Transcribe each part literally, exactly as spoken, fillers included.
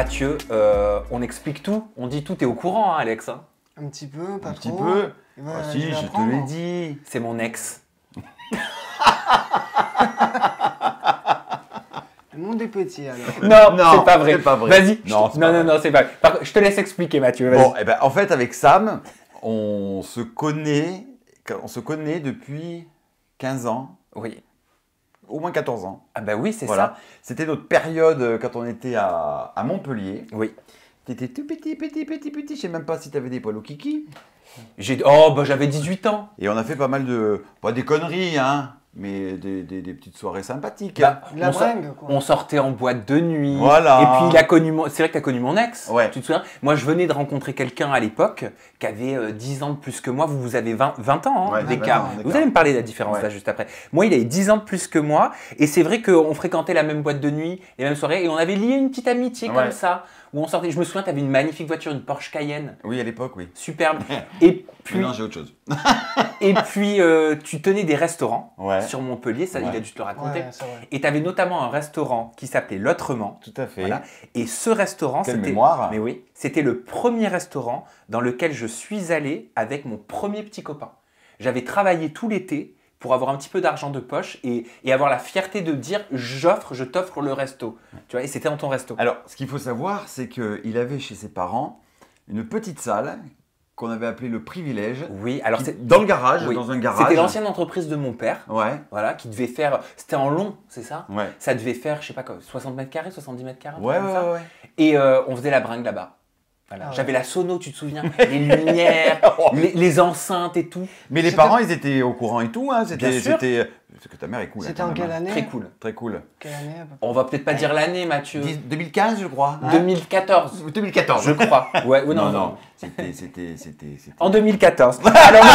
Mathieu, euh, on explique tout, on dit tout, t'es au courant, hein, Alex hein? Un petit peu, pas Un trop. petit peu. Il va- Ah il si, va je te apprendre. l'ai dit. C'est mon ex. Le monde est petit alors. Non, Non, c'est pas vrai. c'est pas vrai. Vas-y. Non, je- c'est non, pas non, vrai. non, c'est pas vrai. Par contre, je te laisse expliquer, Mathieu. Vas-y. Bon, eh ben, en fait, avec Sam, on se connaît, on se connaît depuis quinze ans, Oui. au moins quatorze ans. Ah bah oui, c'est Voilà. C'était notre période euh, quand on était à, à Montpellier. ça. Oui. T'étais tout petit, petit, petit, petit. Je sais même pas si t'avais des poils au kiki. J'ai oh bah j'avais dix-huit ans. Et on a fait pas mal de, pas des conneries, hein, mais des, des, des petites soirées sympathiques. Bah, De la on, sort- bringue, quoi. on sortait en boîte de nuit. Voilà. Et puis il a connu mon... c'est vrai que tu as connu mon ex. Ouais. Tu te souviens? Moi je venais de rencontrer quelqu'un à l'époque qui avait euh, dix ans de plus que moi. Vous, vous avez vingt, vingt ans hein, Ouais, d'écart. vingt ans Vous d'écart. allez me parler de la différence Ouais. là juste après. Moi il avait dix ans de plus que moi. Et c'est vrai qu'on fréquentait la même boîte de nuit, les mêmes soirées. Et on avait lié une petite amitié Ouais. comme ça. Où on sortait. Je me souviens, tu avais une magnifique voiture, une Porsche Cayenne. Oui, à l'époque, oui. Superbe. Et puis, Maintenant, j'ai autre chose. et puis euh, tu tenais des restaurants Ouais. sur Montpellier. Ça, Ouais. il a dû te le raconter. Ouais, c'est vrai. Et tu avais notamment un restaurant qui s'appelait L'Autrement. Tout à fait. Voilà. Et ce restaurant, Quelle c'était mémoire. mais oui, c'était le premier restaurant dans lequel je suis allé avec mon premier petit copain. J'avais travaillé tout l'été pour avoir un petit peu d'argent de poche et, et avoir la fierté de dire j'offre, je t'offre le resto. Tu vois, et c'était dans ton resto. Alors, ce qu'il faut savoir, c'est qu'il avait chez ses parents une petite salle qu'on avait appelée le privilège. Oui, alors qui- c'est dans le garage, oui. dans un garage. C'était l'ancienne entreprise de mon père, Ouais, voilà, qui devait faire. C'était en long, c'est ça? ouais. Ça devait faire, je sais pas quoi, soixante mètres carrés, soixante-dix mètres carrés. un Ouais, truc ouais, comme ça. ouais. Et euh, on faisait la bringue là-bas. Voilà. Ah ouais. J'avais la sono, tu te souviens? Les lumières, les, les enceintes et tout. Mais les C'était- parents, ils étaient au courant et tout. Hein. C'était, Bien sûr. c'était. Parce que ta mère est cool. hein, C'était quand en même, quelle hein. année Très cool. Très cool. Quelle année à peu près On va peut-être pas dire l'année, Mathieu. dix- deux mille quinze, je crois. hein. deux mille quatorze, deux mille quatorze. je crois. Ouais, ouais, Non, non, non. non. C'était, c'était, c'était, c'était. En deux mille quatorze. Alors,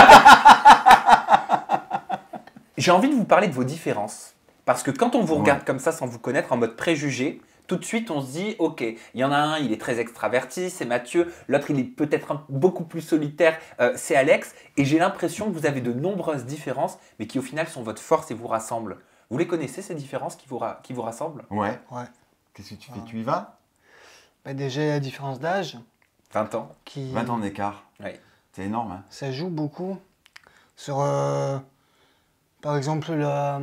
j'ai envie de vous parler de vos différences. Parce que quand on vous regarde Ouais. comme ça, sans vous connaître, en mode préjugé, tout de suite, on se dit, ok, il y en a un, il est très extraverti, c'est Mathieu. L'autre, il est peut-être un- beaucoup plus solitaire, euh, c'est Alex. Et j'ai l'impression que vous avez de nombreuses différences, mais qui au final sont votre force et vous rassemblent. Vous les connaissez, ces différences qui vous, ra- qui vous rassemblent? Ouais. Ouais. Qu'est-ce que tu fais? Ah. Tu y vas? Bah, déjà, la différence d'âge vingt ans. qui. vingt ans d'écart. Ouais. C'est énorme. Hein. Ça joue beaucoup sur, euh, par exemple, la,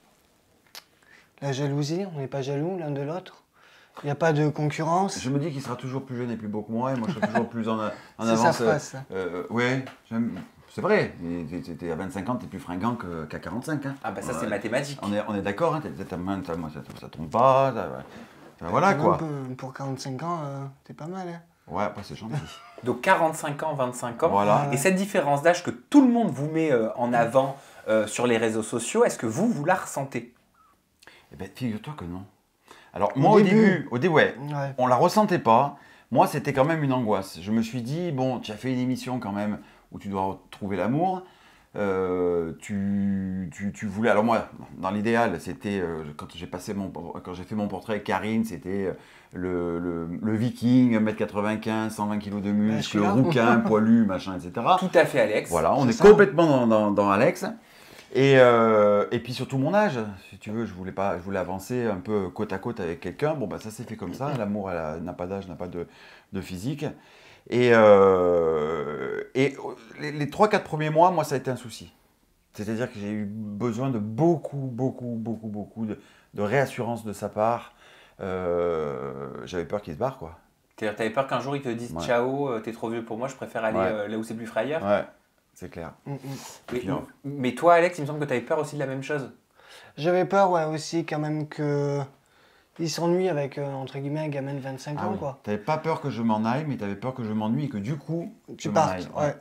la jalousie. On n'est pas jaloux l'un de l'autre. Il n'y a pas de concurrence. Je me dis qu'il sera toujours plus jeune et plus beau que moi, et moi je serai toujours plus en, en C'est sa avance. phrase, ça. Euh, ouais, j'aime- c'est vrai. Et t'es- t'es- t'es à vingt-cinq ans, t'es plus fringant que- qu'à quarante-cinq. Hein. Ah bah ça, c'est Ouais. mathématique. On est, on est d'accord, hein, t'as- t'as- t'as main, t'as- moi, ça, ça tombe pas. ça- ça- voilà Quand quoi. même, Pour, pour quarante-cinq ans, euh, t'es pas mal. Hein. Ouais, après c'est gentil. Donc quarante-cinq ans, vingt-cinq ans. Voilà. Et cette différence d'âge que tout le monde vous met euh, en avant euh, sur les réseaux sociaux, est-ce que vous, vous la ressentez? Eh ben, figure-toi que non. Alors, moi au début. début, au début, ouais, Ouais. on la ressentait pas. Moi, c'était quand même une angoisse. Je me suis dit, bon, tu as fait une émission quand même où tu dois trouver l'amour. Euh, tu, tu, tu voulais. Alors, moi, dans l'idéal, c'était euh, quand j'ai passé mon, quand j'ai fait mon portrait avec Karine, c'était euh, le, le, le viking, un mètre quatre-vingt-quinze, cent vingt kilos de Ouais, je muscles, suis là. rouquin, poilu, machin, et cetera. Tout à fait, Alex. Voilà, on C'est est ça. complètement dans, dans, dans Alex. Et, euh, et puis surtout mon âge, si tu veux, je voulais, pas, je voulais avancer un peu côte à côte avec quelqu'un. Bon, bah, ça s'est fait comme ça. L'amour elle a- n'a pas d'âge, n'a pas de, de physique. Et, euh, et les, les trois quatre premiers mois, moi, ça a été un souci. C'est-à-dire que j'ai eu besoin de beaucoup, beaucoup, beaucoup, beaucoup de, de réassurance de sa part. Euh, J'avais peur qu'il se barre, quoi. C'est-à-dire, t'avais peur qu'un jour il te dise Ouais. ciao, euh, t'es trop vieux pour moi, je préfère aller Ouais. euh, là où c'est plus frais ailleurs. Ouais, c'est clair. Mm, mm. Mais, Puis, hein. mais toi, Alex, il me semble que t'avais peur aussi de la même chose. J'avais peur, ouais, aussi, quand même, que. Il s'ennuie avec, euh, entre guillemets, un gamin de vingt-cinq Ah ans, oui. quoi. T'avais pas peur que je m'en aille, mais t'avais peur que je m'ennuie et que du coup, Tu je m'en partes, aille. ouais.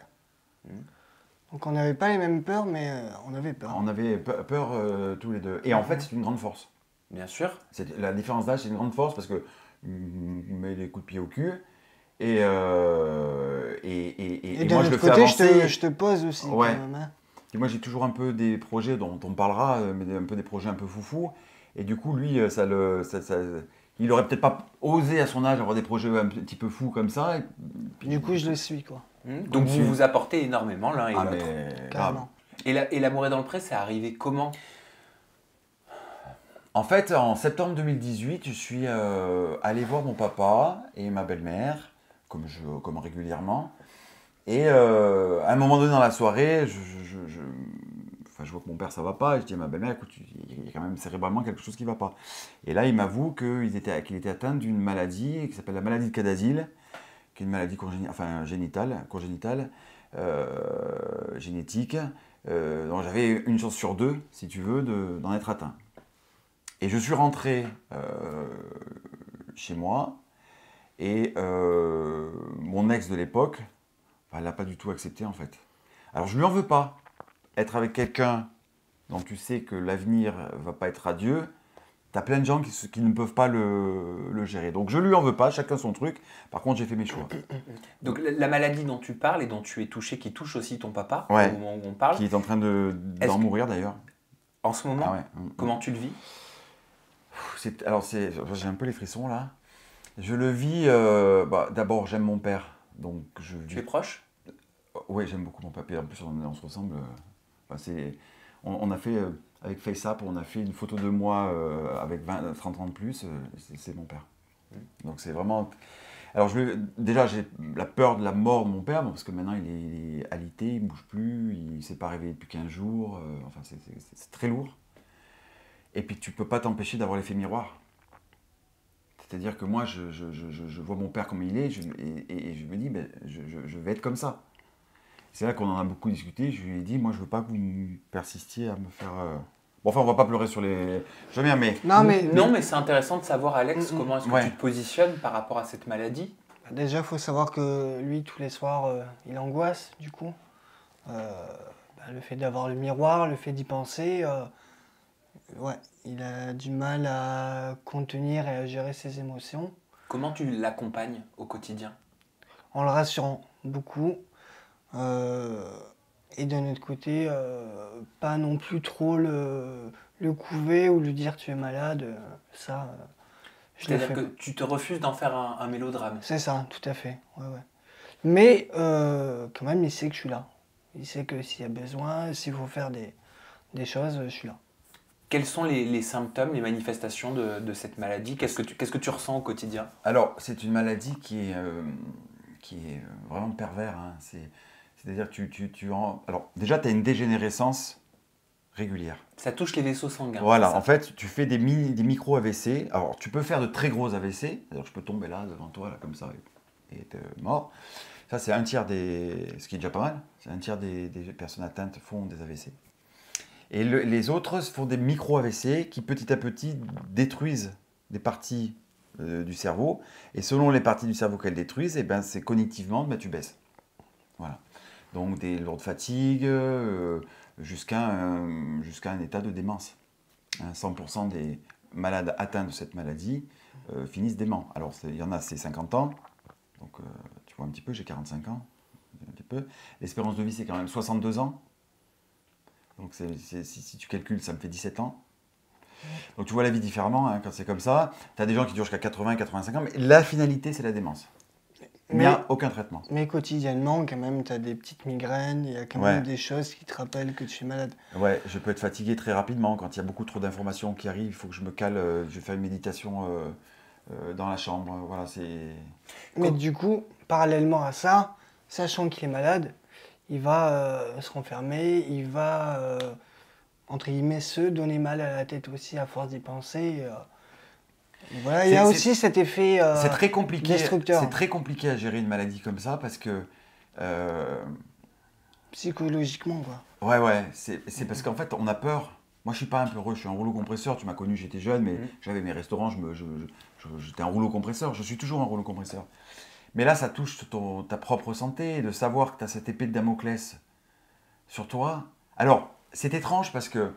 Donc on n'avait pas les mêmes peurs, mais euh, on avait peur. On avait pe- peur euh, tous les deux. Et en fait, c'est une grande force. Bien sûr. C'est- La différence d'âge, c'est une grande force parce que mm, il met des coups de pied au cul. Et, euh, et, et, et- Et et d'un moi, je le autre fais côté, je avancer. te, je te pose aussi, Ouais. quand même. Hein. Et moi, j'ai toujours un peu des projets dont on parlera, euh, mais des- un peu des projets un peu foufou. Et du coup, lui, euh, ça le, ça, ça- il aurait peut-être pas osé à son âge avoir des projets un petit peu fous comme ça. Et puis- Du coup, je le suis, quoi. Hmm. Donc vous vous apportez énormément l'un et ah, l'autre. mais grave. Carrément. Et la- et l'amour est dans le pré, c'est arrivé comment? En fait, en septembre deux mille dix-huit, je suis euh, allé voir mon papa et ma belle-mère, comme, je, comme régulièrement. Et euh, à un moment donné dans la soirée, je, je, je, je, enfin, je vois que mon père ça va pas. Et je dis à ma belle-mère, écoute, il y a quand même cérébralement quelque chose qui va pas. Et là, il m'avoue qu'il était, qu'il était atteint d'une maladie qui s'appelle la maladie de Cadazil, qui est une maladie congénitale, enfin, génitale, congénitale, euh, génétique. Euh, donc j'avais une chance sur deux, si tu veux, de, d'en être atteint. Et je suis rentré euh, chez moi et euh, mon ex de l'époque, enfin, elle n'a pas du tout accepté en fait. Alors je lui en veux pas. Être avec quelqu'un dont tu sais que l'avenir va pas être radieux, t'as plein de gens qui, qui ne peuvent pas le, le gérer. Donc je lui en veux pas, chacun son truc. Par contre j'ai fait mes choix. Donc la maladie dont tu parles et dont tu es touché, qui touche aussi ton papa, Ouais. au moment où on parle. Qui est en train de, d'en que... mourir d'ailleurs. En ce moment, ah ouais. Comment tu le vis? c'est, Alors c'est, j'ai un peu les frissons là. Je le vis, euh, bah, d'abord j'aime mon père. Donc je vis... Tu es proche? Oui, j'aime beaucoup mon papa. En plus on, on se ressemble. Enfin, c'est... On, on a fait, euh, avec FaceApp, on a fait une photo de moi euh, avec vingt, trente ans de plus. Euh, c'est, c'est mon père. Mmh. Donc c'est vraiment... Alors je, déjà j'ai la peur de la mort de mon père, parce que maintenant il est, il est alité, il ne bouge plus, il ne s'est pas réveillé depuis quinze jours. Euh, enfin c'est, c'est, c'est très lourd. Et puis tu ne peux pas t'empêcher d'avoir l'effet miroir. C'est-à-dire que moi, je, je, je, je vois mon père comme il est, je, et, et je me dis, ben, je, je, je vais être comme ça. C'est là qu'on en a beaucoup discuté. Je lui ai dit, moi, je ne veux pas que vous persistiez à me faire... Euh... Bon, enfin, on ne va pas pleurer sur les... Je viens, mais... Non, mais, non, mais c'est intéressant de savoir, Alex, Mm, mm. comment est-ce que Ouais. tu te positionnes par rapport à cette maladie. Déjà, il faut savoir que lui, tous les soirs, euh, il angoisse, du coup. Euh, bah, le fait d'avoir le miroir, le fait d'y penser, euh, ouais, il a du mal à contenir et à gérer ses émotions. Comment tu l'accompagnes au quotidien? En le rassurant beaucoup. Euh, et d'un autre côté, euh, pas non plus trop le, le couver ou lui dire tu es malade. euh, Ça, euh, je l'ai C'est-à-dire fait que pas. tu te refuses d'en faire un, un mélodrame. C'est ça, tout à fait. Ouais, ouais. Mais euh, quand même, il sait que je suis là. Il sait que s'il y a besoin, s'il faut faire des, des choses, je suis là. Quels sont les, les symptômes, les manifestations de, de cette maladie? Qu'est-ce que, tu, qu'est-ce que tu ressens au quotidien? Alors, c'est une maladie qui est, euh, qui est vraiment pervers. Hein. C'est, c'est-à-dire que tu, tu, tu en... Alors, déjà, tu as une dégénérescence régulière. Ça touche les vaisseaux sanguins. Voilà, en fait, tu fais des, mini, des micro-A V C. Alors, tu peux faire de très gros A V C. C'est-à-dire, je peux tomber là, devant toi, là, comme ça, et être mort. Ça, c'est un tiers des... Ce qui est déjà pas mal. C'est un tiers des, des personnes atteintes font des A V C. Et le, les autres font des micro-A V C qui, petit à petit, détruisent des parties euh, du cerveau. Et selon les parties du cerveau qu'elles détruisent, eh ben, c'est cognitivement, ben, tu baisses. Voilà. Donc, des lourdes fatigues, euh, jusqu'à un, jusqu'à un état de démence. Hein, cent pour cent des malades atteints de cette maladie euh, finissent déments. Alors, il y en a, c'est cinquante ans. Donc, euh, tu vois un petit peu, j'ai quarante-cinq ans. Un petit peu. L'espérance de vie, c'est quand même soixante-deux ans. Donc, c'est, c'est, si, si tu calcules, ça me fait dix-sept ans. Donc, tu vois la vie différemment hein, quand c'est comme ça. Tu as des gens qui durent jusqu'à quatre-vingts, quatre-vingt-cinq ans, mais la finalité, c'est la démence. Mais il n'y a aucun traitement. Mais quotidiennement, quand même, tu as des petites migraines, il y a quand Ouais. même des choses qui te rappellent que tu es malade. Ouais, je peux être fatigué très rapidement. Quand il y a beaucoup trop d'informations qui arrivent, il faut que je me cale, euh, je vais faire une méditation euh, euh, dans la chambre. euh, Voilà, c'est... Mais Comme- du coup, parallèlement à ça, sachant qu'il est malade, il va euh, se renfermer, il va, euh, entre guillemets, se donner mal à la tête aussi à force d'y penser. euh. Voilà, il y a C'est- aussi cet effet euh, C'est très compliqué. destructeur. C'est très compliqué à gérer une maladie comme ça parce que euh, psychologiquement, quoi. ouais ouais c'est c'est parce qu'en fait on a peur. Moi je suis pas un peu heureux, je suis un rouleau compresseur. Tu m'as connu, j'étais jeune, mais Mhm. j'avais mes restaurants, je me, je, je- je- j'étais un rouleau compresseur. Je suis toujours un rouleau compresseur. Mais là ça touche ton, ta propre santé, de savoir que tu as cette épée de Damoclès sur toi. Alors c'est étrange parce que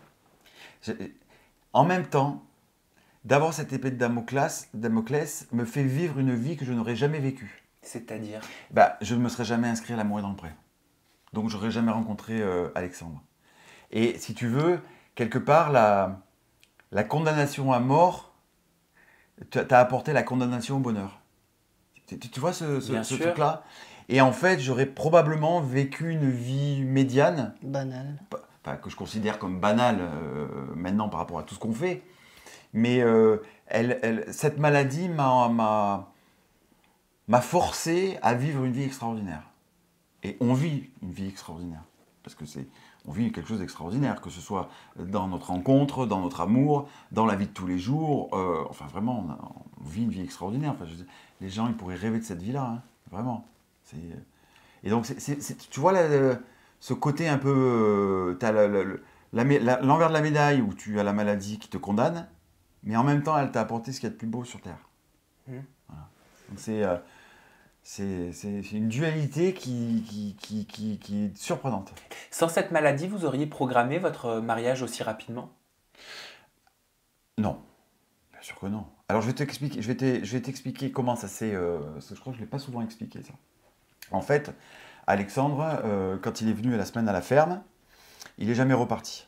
j'ai- en même temps, d'avoir cette épée de Damoclès, Damoclès me fait vivre une vie que je n'aurais jamais vécue. C'est-à-dire? Bah, je ne me serais jamais inscrit à l'amour et dans le pré. Donc, j'aurais jamais rencontré euh, Alexandre. Et si tu veux, quelque part, la, la condamnation à mort t'a apporté la condamnation au bonheur. Tu, tu vois ce, ce, Bien ce sûr. truc-là? Et en fait, j'aurais probablement vécu une vie médiane, Banal. enfin, que je considère comme banale euh, maintenant par rapport à tout ce qu'on fait. Mais euh, elle, elle, cette maladie m'a, m'a, m'a forcé à vivre une vie extraordinaire. Et on vit une vie extraordinaire. Parce que c'est, on vit quelque chose d'extraordinaire, que ce soit dans notre rencontre, dans notre amour, dans la vie de tous les jours. Euh, enfin, vraiment, on, a, on vit une vie extraordinaire. Enfin, je, les gens, ils pourraient rêver de cette vie-là, hein, vraiment. C'est, et donc, c'est, c'est, c'est, tu vois, là, le, ce côté un peu... Euh, t'as la, la, la, la, l'envers de la médaille où tu as la maladie qui te condamne, mais en même temps, elle t'a apporté ce qu'il y a de plus beau sur Terre. Mmh. Voilà. Donc, c'est... Euh, C'est, c'est, c'est une dualité qui, qui, qui, qui, qui est surprenante. Sans cette maladie, vous auriez programmé votre mariage aussi rapidement? Non, bien sûr que non. Alors je vais t'expliquer, je vais te, je vais t'expliquer comment ça s'est... Euh, je crois que je ne l'ai pas souvent expliqué ça. En fait, Alexandre, euh, quand il est venu à la semaine à la ferme, il n'est jamais reparti.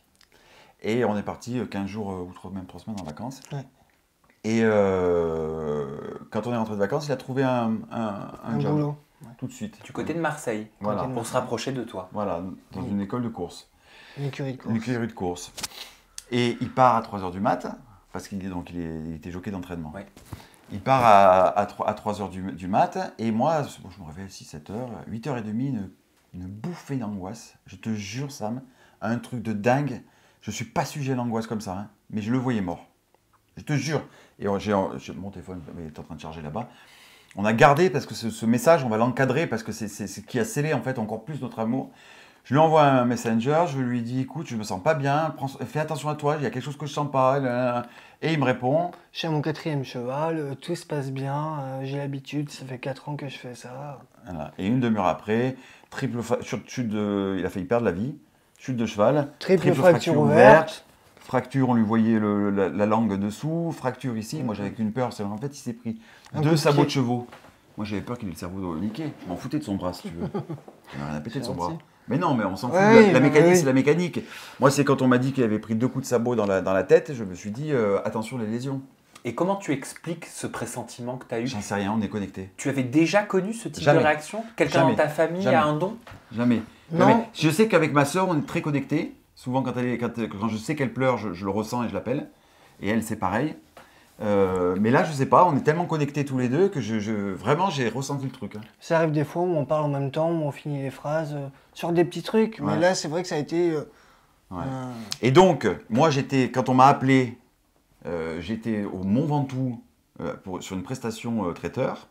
Et on est parti quinze jours ou trois, même trois semaines en vacances. Ouais. Et euh, quand on est rentré de vacances, il a trouvé un, un, un, un job, boulot. Tout de suite. Du côté de Marseille, voilà. Pour Marseille. se rapprocher de toi. Voilà, dans oui. une école de course. Une écurie de course. Une écurie de course. Et il part à trois heures du mat, parce qu'il est, donc, il est, il était jockey d'entraînement. Ouais. Il part à, à, à trois heures du, du mat, et moi, bon, je me réveille à six sept heures, huit heures trente, une, une bouffée d'angoisse. Je te jure, Sam, un truc de dingue. Je ne suis pas sujet à l'angoisse comme ça, hein, mais je le voyais mort. Je te jure. Et j'ai, j'ai mon téléphone est en train de charger là-bas. On a gardé, parce que ce, ce message, on va l'encadrer, parce que c'est ce qui a scellé en fait encore plus notre amour. Je lui envoie un messenger, je lui dis, écoute, je me sens pas bien, prends, fais attention à toi, il y a quelque chose que je sens pas. Et il me répond. Je suis à mon quatrième cheval, tout se passe bien, euh, j'ai l'habitude, ça fait quatre ans que je fais ça. Voilà. Et une demi-heure après, triple chute de, il a failli perdre la vie, chute de cheval, triple, triple fracture, fracture ouverte. ouverte. Fracture, on lui voyait le, la, la langue dessous. Fracture ici. Moi, j'avais qu'une peur. C'est en fait, il s'est pris un deux sabots de chevaux. Moi, j'avais peur qu'il ait le cerveau niqué. Je m'en foutais de son bras, si tu veux. Il n'a rien à péter de son bras. Mais non, mais on s'en fout. Ouais, la, la mécanique, oui. c'est la mécanique. Moi, c'est quand on m'a dit qu'il avait pris deux coups de sabot dans la, dans la tête, je me suis dit, euh, attention les lésions. Et comment tu expliques ce pressentiment que tu as eu? J'en sais rien, on est connectés. Tu avais déjà connu ce type Jamais. de réaction? Quelqu'un Jamais. dans ta famille Jamais. a un don? Jamais. Non. Jamais. Je sais qu'avec ma sœur, on est très connectés. Souvent, quand, elle est, quand, quand je sais qu'elle pleure, je, je le ressens et je l'appelle. Et elle, c'est pareil. Euh, mais là, je sais pas, on est tellement connectés tous les deux que je, je, vraiment, j'ai ressenti le truc. Hein. Ça arrive des fois où on parle en même temps, où on finit les phrases euh, sur des petits trucs. Ouais. Mais là, c'est vrai que ça a été... Euh, ouais. euh... Et donc, moi, j'étais, quand on m'a appelé, euh, j'étais au Mont Ventoux euh, pour, sur une prestation euh, traiteur.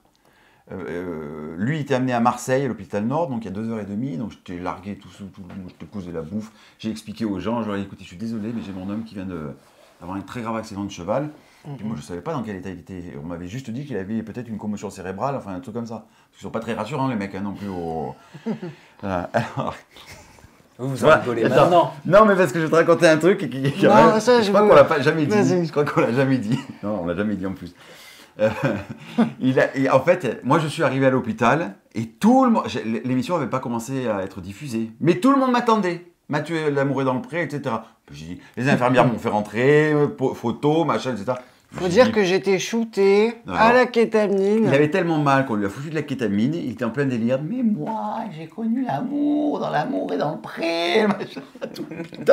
Euh, lui, il était amené à Marseille, à l'hôpital Nord, donc il y a deux heures et demie, donc je t'ai largué tout, tout, tout je te cousais la bouffe. J'ai expliqué aux gens, je leur ai dit, écoutez, je suis désolé, mais j'ai mon homme qui vient de, d'avoir un très grave accident de cheval. Mm-hmm. Puis moi, je ne savais pas dans quel état il était. On m'avait juste dit qu'il avait peut-être une commotion cérébrale, enfin un truc comme ça. Ils ne sont pas très rassurants, les mecs, hein, non plus. Au... voilà. Alors... Vous vous en rigolez maintenant. Non, mais parce que je vais te raconter un truc qui, qui non, même, ça, je, je crois veux... qu'on l'a pas jamais dit. Vas-y. Je crois qu'on l'a jamais dit. Non, on l'a jamais dit en plus. Euh, il a, et en fait, moi je suis arrivé à l'hôpital et tout le monde, l'émission n'avait pas commencé à être diffusée, mais tout le monde m'attendait. Mathieu, l'amour est dans le pré, et cetera. J'ai dit, les infirmières m'ont fait rentrer, photos, machin, et cetera. Faut dire dit, que j'étais shooté alors, à la kétamine. Il avait tellement mal qu'on lui a foutu de la kétamine, il était en plein délire. Mais moi, j'ai connu l'amour, dans l'amour et dans le pré, machin. Tout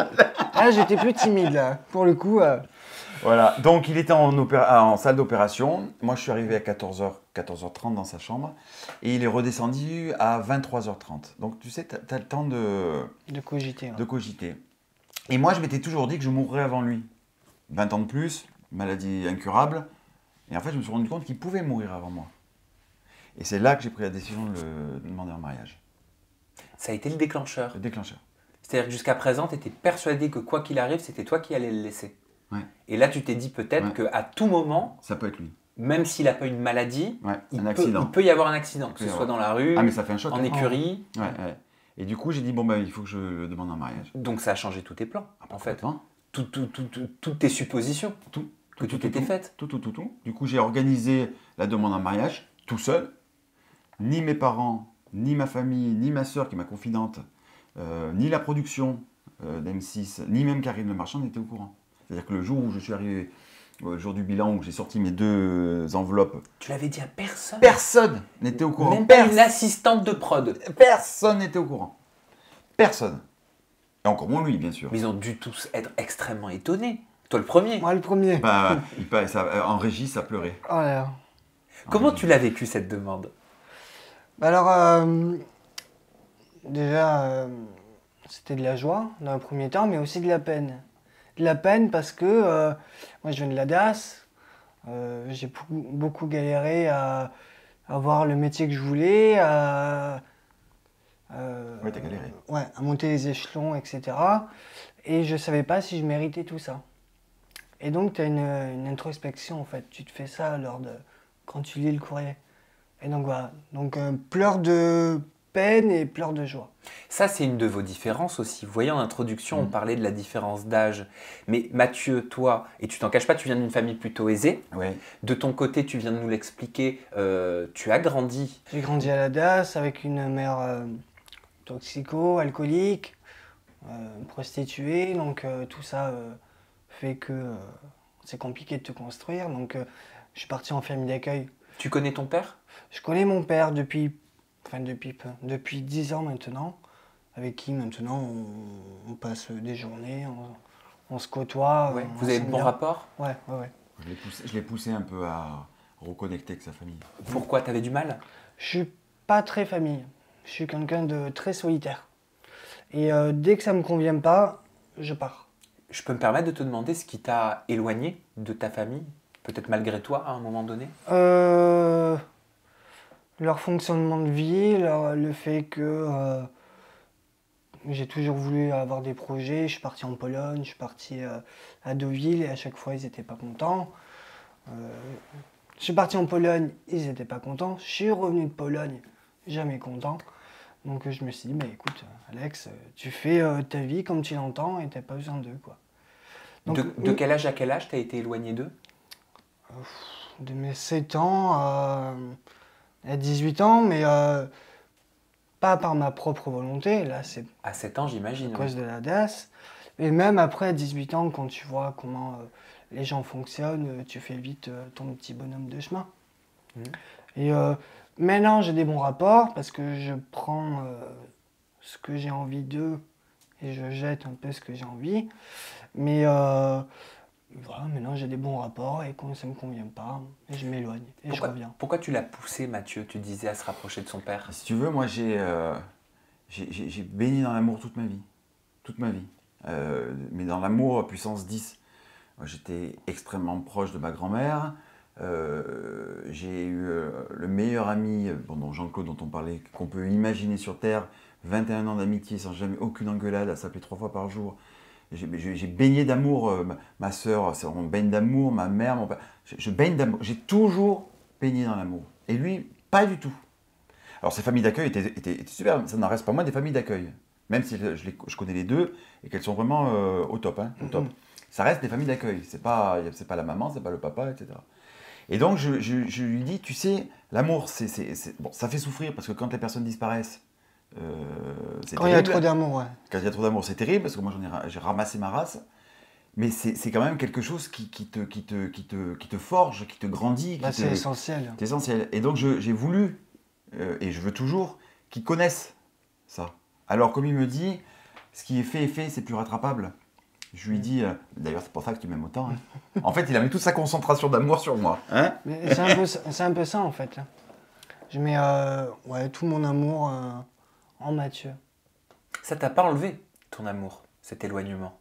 ah, j'étais plus timide là, pour le coup. Euh... Voilà, donc il était en, opéra en salle d'opération. Moi, je suis arrivé à quatorze heures, quatorze heures trente dans sa chambre. Et il est redescendu à vingt-trois heures trente. Donc, tu sais, tu as, as le temps de... De cogiter. Ouais. De cogiter. Et moi, je m'étais toujours dit que je mourrais avant lui. vingt ans de plus, maladie incurable. Et en fait, je me suis rendu compte qu'il pouvait mourir avant moi. Et c'est là que j'ai pris la décision de le demander en mariage. Ça a été le déclencheur. Le déclencheur. C'est-à-dire que jusqu'à présent, tu étais persuadé que quoi qu'il arrive, c'était toi qui allais le laisser. Ouais. Et là, tu t'es dit peut-être ouais. qu'à tout moment, ça peut être lui. Même s'il n'a pas une maladie, ouais, il, un peut, accident. il peut y avoir un accident, que ce soit dans la rue, ah, mais ça fait un choc, en hein. écurie. Ouais, ouais. Et du coup, j'ai dit, bon, ben, il faut que je le demande en mariage. Donc ça a changé tous tes plans, ah, en fait. Tout, tout, tout, tout, tout, toutes tes suppositions tout, que tout, tu t'étais faites. Tout, tout, tout, tout. Du coup, j'ai organisé la demande en mariage tout seul. Ni mes parents, ni ma famille, ni ma sœur qui est ma confidente, euh, ni la production euh, d'M six, ni même Karine Le Marchand n'étaient au courant. C'est-à-dire que le jour où je suis arrivé, le jour du bilan, où j'ai sorti mes deux enveloppes... Tu l'avais dit à personne? Personne n'était au courant. Même pas une assistante de prod? Personne n'était au courant. Personne. Et encore moins lui, bien sûr. Mais ils ont dû tous être extrêmement étonnés. Toi le premier. Moi, le premier. Bah, il pa- ça- en régie, ça pleurait. Oh là là. Comment En tu l'as vécu cette demande? Bah alors, euh, déjà, euh, c'était de la joie dans un premier temps, mais aussi de la peine. De la peine parce que euh, moi, je viens de la D A S. Euh, j'ai beaucoup, beaucoup galéré à avoir le métier que je voulais, à, euh, Ouais, t'as galéré. ouais, à monter les échelons, et cetera. Et je savais pas si je méritais tout ça. Et donc, tu as une, une introspection, en fait. Tu te fais ça lors de, quand tu lis le courrier. Et donc, voilà. Donc, euh, pleurs de peine et pleurs de joie. Ça, c'est une de vos différences aussi. Vous voyez, en introduction, on Mm. parlait de la différence d'âge. Mais Mathieu, toi, et tu t'en caches pas, tu viens d'une famille plutôt aisée. Ouais. De ton côté, tu viens de nous l'expliquer, euh, tu as grandi. J'ai grandi à la D A S avec une mère euh, toxico, alcoolique, euh, prostituée. Donc, euh, tout ça euh, fait que euh, c'est compliqué de te construire. Donc, euh, je suis parti en famille d'accueil. Tu connais ton père? Je connais mon père depuis, enfin depuis peu, depuis dix ans maintenant, avec qui maintenant on, on passe des journées, on, on se côtoie. Ouais. on Vous avez de s'aime bons bien. rapports? Ouais, ouais, ouais. Je l'ai poussé, je l'ai poussé un peu à reconnecter avec sa famille. Pourquoi? T'avais du mal? Je suis pas très famille. Je suis quelqu'un de très solitaire. Et euh, dès que ça me convient pas, je pars. Je peux me permettre de te demander ce qui t'a éloigné de ta famille? Peut-être malgré toi, à un moment donné? Euh, leur fonctionnement de vie, leur- le fait que euh, j'ai toujours voulu avoir des projets. Je suis parti en Pologne, je suis parti euh, à Deauville et à chaque fois ils n'étaient pas contents. Euh, je suis parti en Pologne, ils n'étaient pas contents. Je suis revenu de Pologne, jamais content. Donc euh, je me suis dit, bah, écoute Alex, euh, tu fais euh, ta vie comme tu l'entends et t'as pas besoin d'eux, quoi. Donc, de, de euh, quel âge à quel âge t'as été éloigné d'eux? de mes sept ans à, à dix-huit ans, mais euh, pas par ma propre volonté, là c'est À sept ans, à j'imagine. cause de la D A S. Et même après à dix-huit ans, quand tu vois comment euh, les gens fonctionnent, euh, tu fais vite euh, ton petit bonhomme de chemin. Mhm. Et euh, maintenant j'ai des bons rapports parce que je prends euh, ce que j'ai envie d'eux et je jette un peu ce que j'ai envie. Mais euh, voilà, maintenant j'ai des bons rapports et quand ça me convient pas, je m'éloigne et Pourquoi, je reviens. pourquoi tu l'as poussé, Mathieu, tu disais, à se rapprocher de son père? Si tu veux, moi j'ai euh, j'ai- j'ai j'ai baigné dans l'amour toute ma vie. Toute ma vie. Euh, mais dans l'amour puissance dix. Moi, j'étais extrêmement proche de ma grand-mère. Euh, j'ai eu euh, le meilleur ami, euh, bon, dont Jean-Claude dont on parlait, qu'on peut imaginer sur Terre. vingt et un ans d'amitié sans jamais aucune engueulade, à s'appeler trois fois par jour. J'ai j'ai- j'ai baigné d'amour, euh, ma, ma soeur, on baigne d'amour, ma mère, mon père. Je, je baigne d'amour. J'ai toujours baigné dans l'amour. Et lui, pas du tout. Alors, ces familles d'accueil étaient, étaient, étaient super. Ça n'en reste pas moins des familles d'accueil. Même si je, les- je connais les deux et qu'elles sont vraiment euh, au top. Hein, au top. Mhm. Ça reste des familles d'accueil. C'est pas, c'est pas la maman, c'est pas le papa, et cetera. Et donc, je, je- je lui dis, tu sais, l'amour, c'est, c'est- c'est- bon, ça fait souffrir parce que quand les personnes disparaissent, euh, c'est Quand il y a terrible. trop d'amour, ouais. Quand il y a trop d'amour, c'est terrible parce que moi, j'en ai, ra- j'ai ramassé ma race. Mais c'est, c'est quand même quelque chose qui, qui, te, qui, te, qui, te, qui te forge, qui te grandit. Qui Bah, te- c'est essentiel. c'est essentiel. Et donc, je- j'ai voulu, euh, et je veux toujours, qu'ils connaissent ça. Alors, comme il me dit, ce qui est fait est fait, c'est plus rattrapable. Je lui dis, euh, d'ailleurs, c'est pour ça que tu m'aimes autant. Hein. En fait, il a mis toute sa concentration d'amour sur moi. Hein. Mais c'est un, peu ça- c'est un peu ça en fait. Je mets euh, ouais, tout mon amour euh, en Mathieu. Ça t'a pas enlevé ton amour, cet éloignement?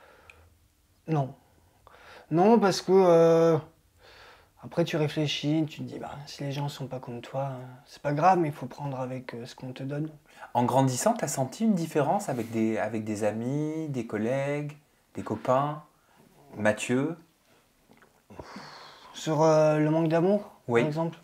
Non. Non, parce que euh, après tu réfléchis, tu te dis, bah, si les gens sont pas comme toi, euh, c'est pas grave, mais il faut prendre avec euh, ce qu'on te donne. En grandissant, t'as senti une différence avec des, avec des amis, des collègues, des copains? Mathieu? Sur euh, le manque d'amour, Oui. par exemple.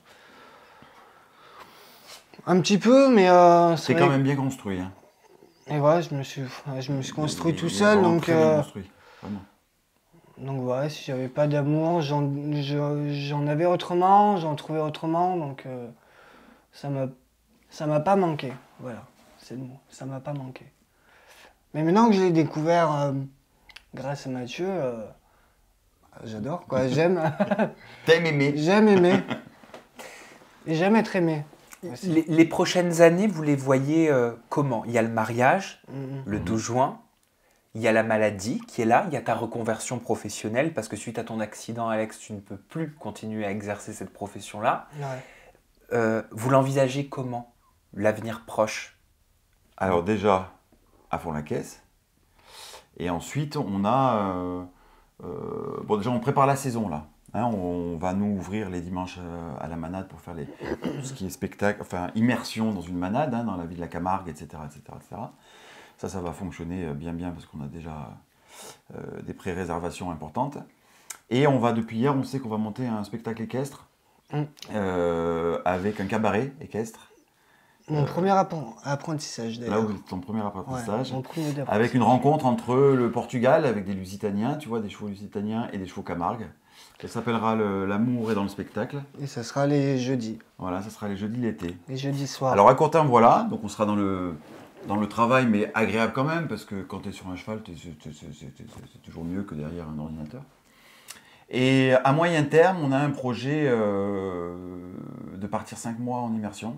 Un petit peu, mais euh, C'est c'est quand vrai. même bien construit. Hein. Et voilà, je me suis, je me suis construit Il- tout il est seul, vraiment donc. très bien euh, construit, vraiment. Donc voilà, si j'avais pas d'amour, j'en je- j'en avais autrement, j'en trouvais autrement, donc euh, ça m'a ça m'a pas manqué. Voilà, c'est le mot, ça m'a pas manqué. Mais maintenant que je l'ai découvert euh, grâce à Mathieu, euh, j'adore quoi, j'aime T'aimes aimer. j'aime aimer. Et j'aime être aimé. aussi. Les, les prochaines années, vous les voyez euh, comment? Il y a le mariage, Mhm. le douze juin. il y a la maladie qui est là, il y a ta reconversion professionnelle, parce que suite à ton accident, Alex, tu ne peux plus continuer à exercer cette profession-là. Ouais. Euh, vous l'envisagez comment, l'avenir proche? Alors déjà, à fond la caisse. Et ensuite, on a... Euh, euh, bon, déjà, on prépare la saison, là. Hein, on, on va nous ouvrir les dimanches euh, à la manade pour faire les, tout ce qui est spectacle, enfin, immersion dans une manade, hein, dans la vie de la Camargue, et cetera, et cetera, et cetera. Ça, ça va fonctionner bien, bien, parce qu'on a déjà euh, des pré-réservations importantes. Et on va, depuis hier, on sait qu'on va monter un spectacle équestre, Mm. euh, avec un cabaret équestre. Mon Euh, premier appren- apprentissage Là d'ailleurs. où c'est ton premier apprentissage. Ouais, mon premier apprentissage. Avec une rencontre entre le Portugal, avec des Lusitaniens, tu vois, des chevaux Lusitaniens et des chevaux Camargue. Ça s'appellera le- L'amour est dans le spectacle. Et ça sera les jeudis. Voilà, ça sera les jeudis l'été. Les jeudis soirs. Alors à court terme, voilà, donc on sera dans le, dans le travail, mais agréable quand même, parce que quand tu es sur un cheval, t'es- c'est c'est- c'est- c'est- c'est toujours mieux que derrière un ordinateur. Et à moyen terme, on a un projet euh, de partir cinq mois en immersion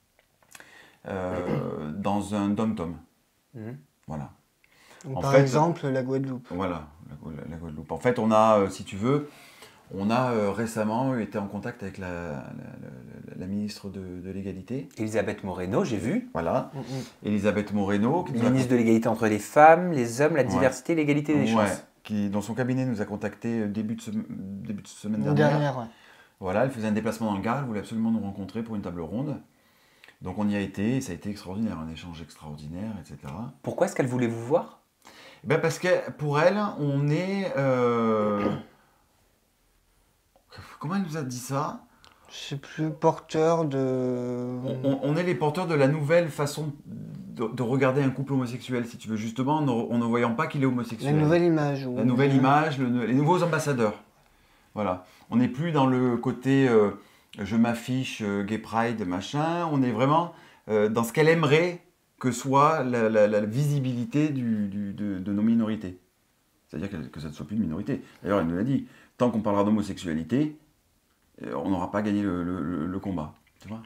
euh, dans un dom-tom. Mhm. Voilà. Donc, en par fait- exemple, la Guadeloupe. Voilà, la, Gua- la Guadeloupe. En fait, on a, euh, si tu veux, on a euh, récemment été en contact avec la, la- la- la ministre de, de l'égalité. Elisabeth Moreno, j'ai vu. Voilà, Mm, mm. Elisabeth Moreno, qui nous a Ministre de l'égalité entre les femmes, les hommes, la Ouais. diversité et l'égalité des Ouais, chances. qui, dans son cabinet, nous a contacté euh, début de, sem- début de semaine dernière. Dernière, ouais. Voilà, elle faisait un déplacement dans le Gard, elle voulait absolument nous rencontrer pour une table ronde. Donc on y a été, et ça a été extraordinaire, un échange extraordinaire, et cetera. Pourquoi est-ce qu'elle voulait vous voir? Ben parce que pour elle, on est... euh, Comment elle nous a dit ça? Je sais plus, porteur de... on, on- on est les porteurs de la nouvelle façon de, de regarder un couple homosexuel, si tu veux, justement, en ne, en ne voyant pas qu'il est La homosexuel. nouvelle image. ou- La nouvelle image, le- les nouveaux ambassadeurs. Voilà. On n'est plus dans le côté euh, je m'affiche, euh, gay pride, machin. On est vraiment euh, dans ce qu'elle aimerait que soit la, la- la visibilité du- du- de, de nos minorités. C'est-à-dire que, que ça ne soit plus une minorité. D'ailleurs, elle nous l'a dit. Tant qu'on parlera d'homosexualité, euh, on n'aura pas gagné le, le- le- le combat. Tu vois ?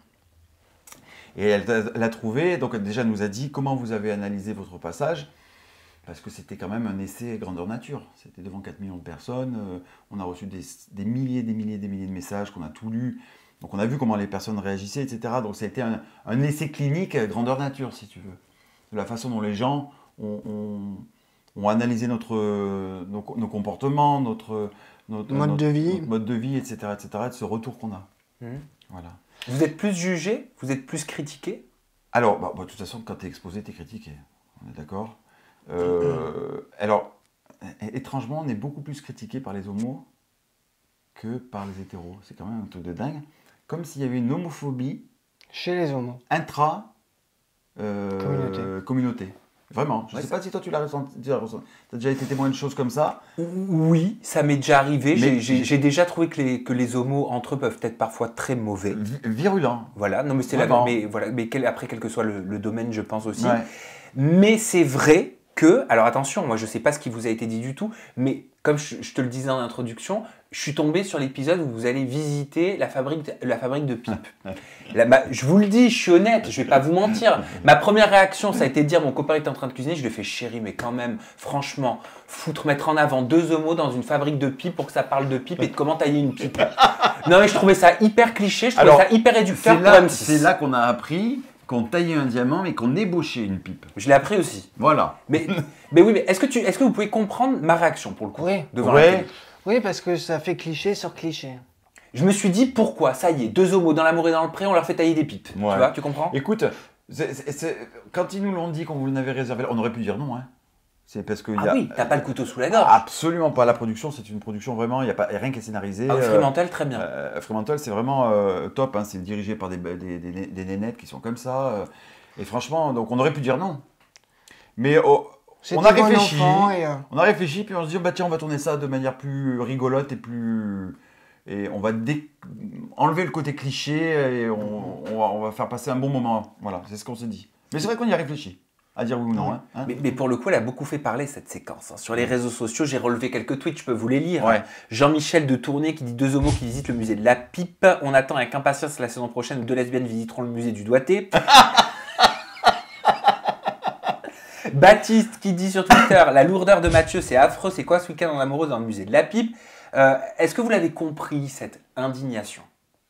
Et elle t'a- l'a trouvé, donc elle déjà nous a dit comment vous avez analysé votre passage. Parce que c'était quand même un essai grandeur nature. C'était devant quatre millions de personnes. euh, on a reçu des, des milliers, des milliers, des milliers de messages qu'on a tout lu. Donc on a vu comment les personnes réagissaient, et cetera. Donc ça a été un, un essai clinique grandeur nature, si tu veux. De la façon dont les gens ont, ont- ont analysé notre, nos, nos comportements, notre, notre Mode notre- de vie. notre mode de vie, et cetera, et cetera, de ce retour qu'on a. Mhm. Voilà. Vous êtes plus jugé? Vous êtes plus critiqué? Alors, bah, bah, de toute façon, quand tu es exposé, tu es critiqué. On est d'accord. Euh, alors, é- étrangement, on est beaucoup plus critiqué par les homos que par les hétéros. C'est quand même un truc de dingue. Comme s'il y avait une homophobie Chez les homos. intra euh, Communauté. communauté. Vraiment. Je ne Ouais, sais ça- pas si toi tu l'as ressenti. Tu as déjà été témoin de choses comme ça. Oui, ça m'est déjà arrivé. J'ai- Mais- J'ai j'ai déjà trouvé que les, que les homos entre eux peuvent être parfois très mauvais. Vi- virulent. Voilà, non mais c'est la Vraiment. mais voilà, mais quel- après quel que soit le, le domaine, je pense aussi. Ouais. Mais c'est vrai que, alors attention, moi je sais pas ce qui vous a été dit du tout, mais comme je, je te le disais en introduction, je suis tombé sur l'épisode où vous allez visiter la fabrique, de- la fabrique de pipes. Là, bah, je vous le dis, je suis honnête, je vais pas vous mentir. Ma première réaction, ça a été de dire, mon copain était en train de cuisiner, je lui ai fait chérie, mais quand même, franchement, foutre, mettre en avant deux homos dans une fabrique de pipes pour que ça parle de pipes et de comment tailler une pipe. Non mais je trouvais ça hyper cliché, je trouvais Alors, ça hyper réducteur C'est pour là, M six. c'est là qu'on a appris qu'on taillait un diamant mais qu'on ébauchait une pipe. Je l'ai appris aussi. Voilà. Mais, mais oui, mais est-ce que, tu, est-ce que vous pouvez comprendre ma réaction pour le coup Oui. devant Ouais. la télé? Oui, parce que ça fait cliché sur cliché. Je me suis dit pourquoi, ça y est, deux homos dans l'amour et dans le pré, on leur fait tailler des pipes. Ouais. Tu vois, tu comprends? Écoute, c'est- c'est- c'est- quand ils nous l'ont dit qu'on vous l'avait réservé, on aurait pu dire non. Hein. C'est parce que Ah y a, oui, t'as pas le couteau sous la gorge. absolument pas la production. C'est une production vraiment. Il n'y a pas y a rien qui est scénarisé. Ah, euh, Fremantle, très bien. euh, Fremantle, c'est vraiment euh, top. Hein. C'est dirigé par des, des, des, des nénettes qui sont comme ça. euh, et franchement, donc on aurait pu dire non. Mais oh, on a C'était bon réfléchi. enfant et, euh, On a réfléchi, puis on se dit, bah tiens, on va tourner ça de manière plus rigolote et plus... Et on va dé- enlever le côté cliché et on, on va, on va faire passer un bon moment. Voilà, c'est ce qu'on s'est dit. Mais c'est vrai qu'on y a réfléchi, à dire oui ou non. Hein, hein. Mais, mais pour le coup, elle a beaucoup fait parler cette séquence. hein. Sur les réseaux sociaux, j'ai relevé quelques tweets, je peux vous les lire. Ouais. Jean-Michel de Tournai qui dit deux homos qui visitent le musée de la pipe. On attend avec impatience la saison prochaine où deux lesbiennes visiteront le musée du doigté. Baptiste qui dit sur Twitter, la lourdeur de Mathieu, c'est affreux, c'est quoi ce week-end en amoureuse dans le musée de la pipe? euh, Est-ce que vous l'avez compris, cette indignation?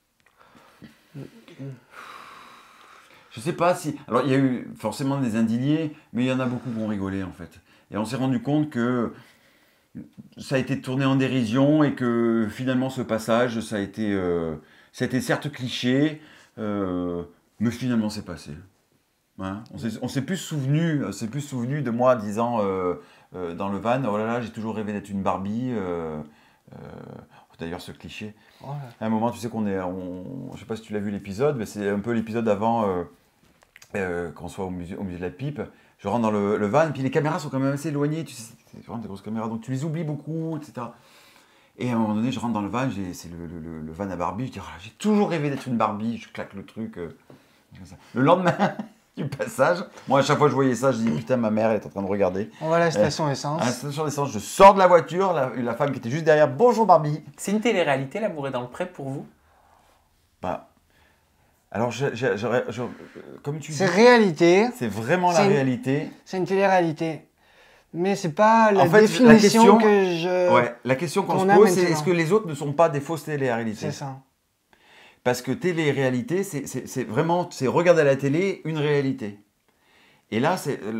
Je sais pas si... Alors, il y a eu forcément des indignés, mais il y en a beaucoup qui ont rigolé, en fait. Et on s'est rendu compte que ça a été tourné en dérision et que finalement, ce passage, ça a été, euh, ça a été certes cliché, euh, mais finalement, c'est passé. Hein, on s'est plus souvenu, c'est plus souvenu de moi disant euh, euh, dans le van, oh là là, j'ai toujours rêvé d'être une Barbie. Euh, euh, D'ailleurs, ce cliché. Oh là. À un moment, tu sais qu'on est, on, je sais pas si tu l'as vu l'épisode, mais c'est un peu l'épisode avant euh, euh, qu'on soit au musée, au musée de la pipe. Je rentre dans le, le van, et puis les caméras sont quand même assez éloignées, tu sais, c'est vraiment des grosses caméras, donc tu les oublies beaucoup, et cetera. Et à un moment donné, je rentre dans le van, c'est le, le, le van à Barbie, je dis, oh, j'ai toujours rêvé d'être une Barbie, je claque le truc. Euh, comme ça. Le lendemain du passage, moi à chaque fois que je voyais ça, je dis, putain, ma mère, elle est en train de regarder. On va à la station euh, essence. À la station essence, je sors de la voiture, la, la femme qui était juste derrière, bonjour Barbie. C'est une télé-réalité, L'amour est dans le pré pour vous? Bah, alors, je, je, je, je, comme tu dis, C'est réalité. c'est vraiment la une, réalité. C'est une télé-réalité. Mais c'est pas la en fait, définition la question, que je... Ouais, la question qu'on qu'on se a pose, c'est maintenant. est-ce que les autres ne sont pas des fausses télé-réalités? C'est ça. Parce que télé-réalité, c'est vraiment, c'est regarder à la télé une réalité. Et là,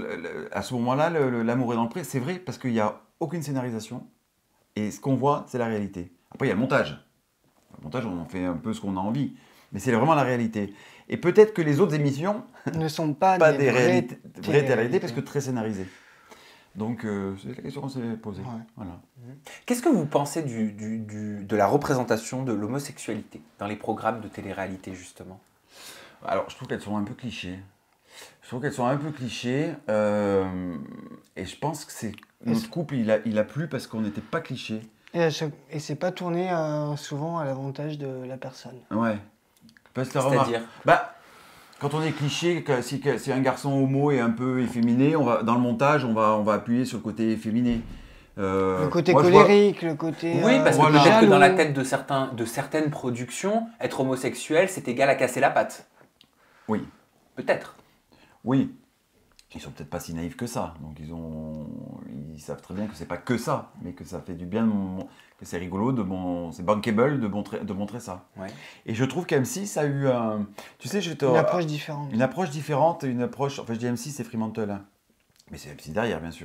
à ce moment-là, L'amour est dans le pré, c'est vrai, parce qu'il n'y a aucune scénarisation. Et ce qu'on voit, c'est la réalité. Après, il y a le montage. Le montage, on en fait un peu ce qu'on a envie. Mais c'est vraiment la réalité. Et peut-être que les autres émissions ne sont pas, pas des, des, vraies réalités, vraies réalités, réalités parce que très scénarisées. Donc, euh, c'est la question qu'on s'est posée. Ouais. Voilà. Qu'est-ce que vous pensez du, du, du, de la représentation de l'homosexualité dans les programmes de télé-réalité, justement? Alors, je trouve qu'elles sont un peu clichés. Je trouve qu'elles sont un peu clichés. Euh, et je pense que c'est notre couple, il a, il a plu parce qu'on n'était pas clichés. Et, et c'est pas tourné euh, souvent à l'avantage de la personne. Ouais. C'est-à-dire bah, quand on est cliché, que, si, que, si un garçon homo est un peu efféminé, on va, dans le montage, on va, on va appuyer sur le côté efféminé. Euh, le côté moi, colérique, le côté... Oui, parce que voilà. peut-être que dans la jaloux. tête de, certains, de certaines productions, être homosexuel, c'est égal à casser la patte. Oui. Peut-être. Oui. Ils sont peut-être pas si naïfs que ça. Donc ils ont, ils savent très bien que c'est pas que ça, mais que ça fait du bien, de mon... que c'est rigolo, de bon... c'est bankable de montrer, de montrer ça. Ouais. Et je trouve qu'M six a eu un, tu sais, je te... Une approche différente. Une approche différente, une approche. Enfin, je dis M six, c'est Fremantle, hein. Mais c'est M six derrière, bien sûr.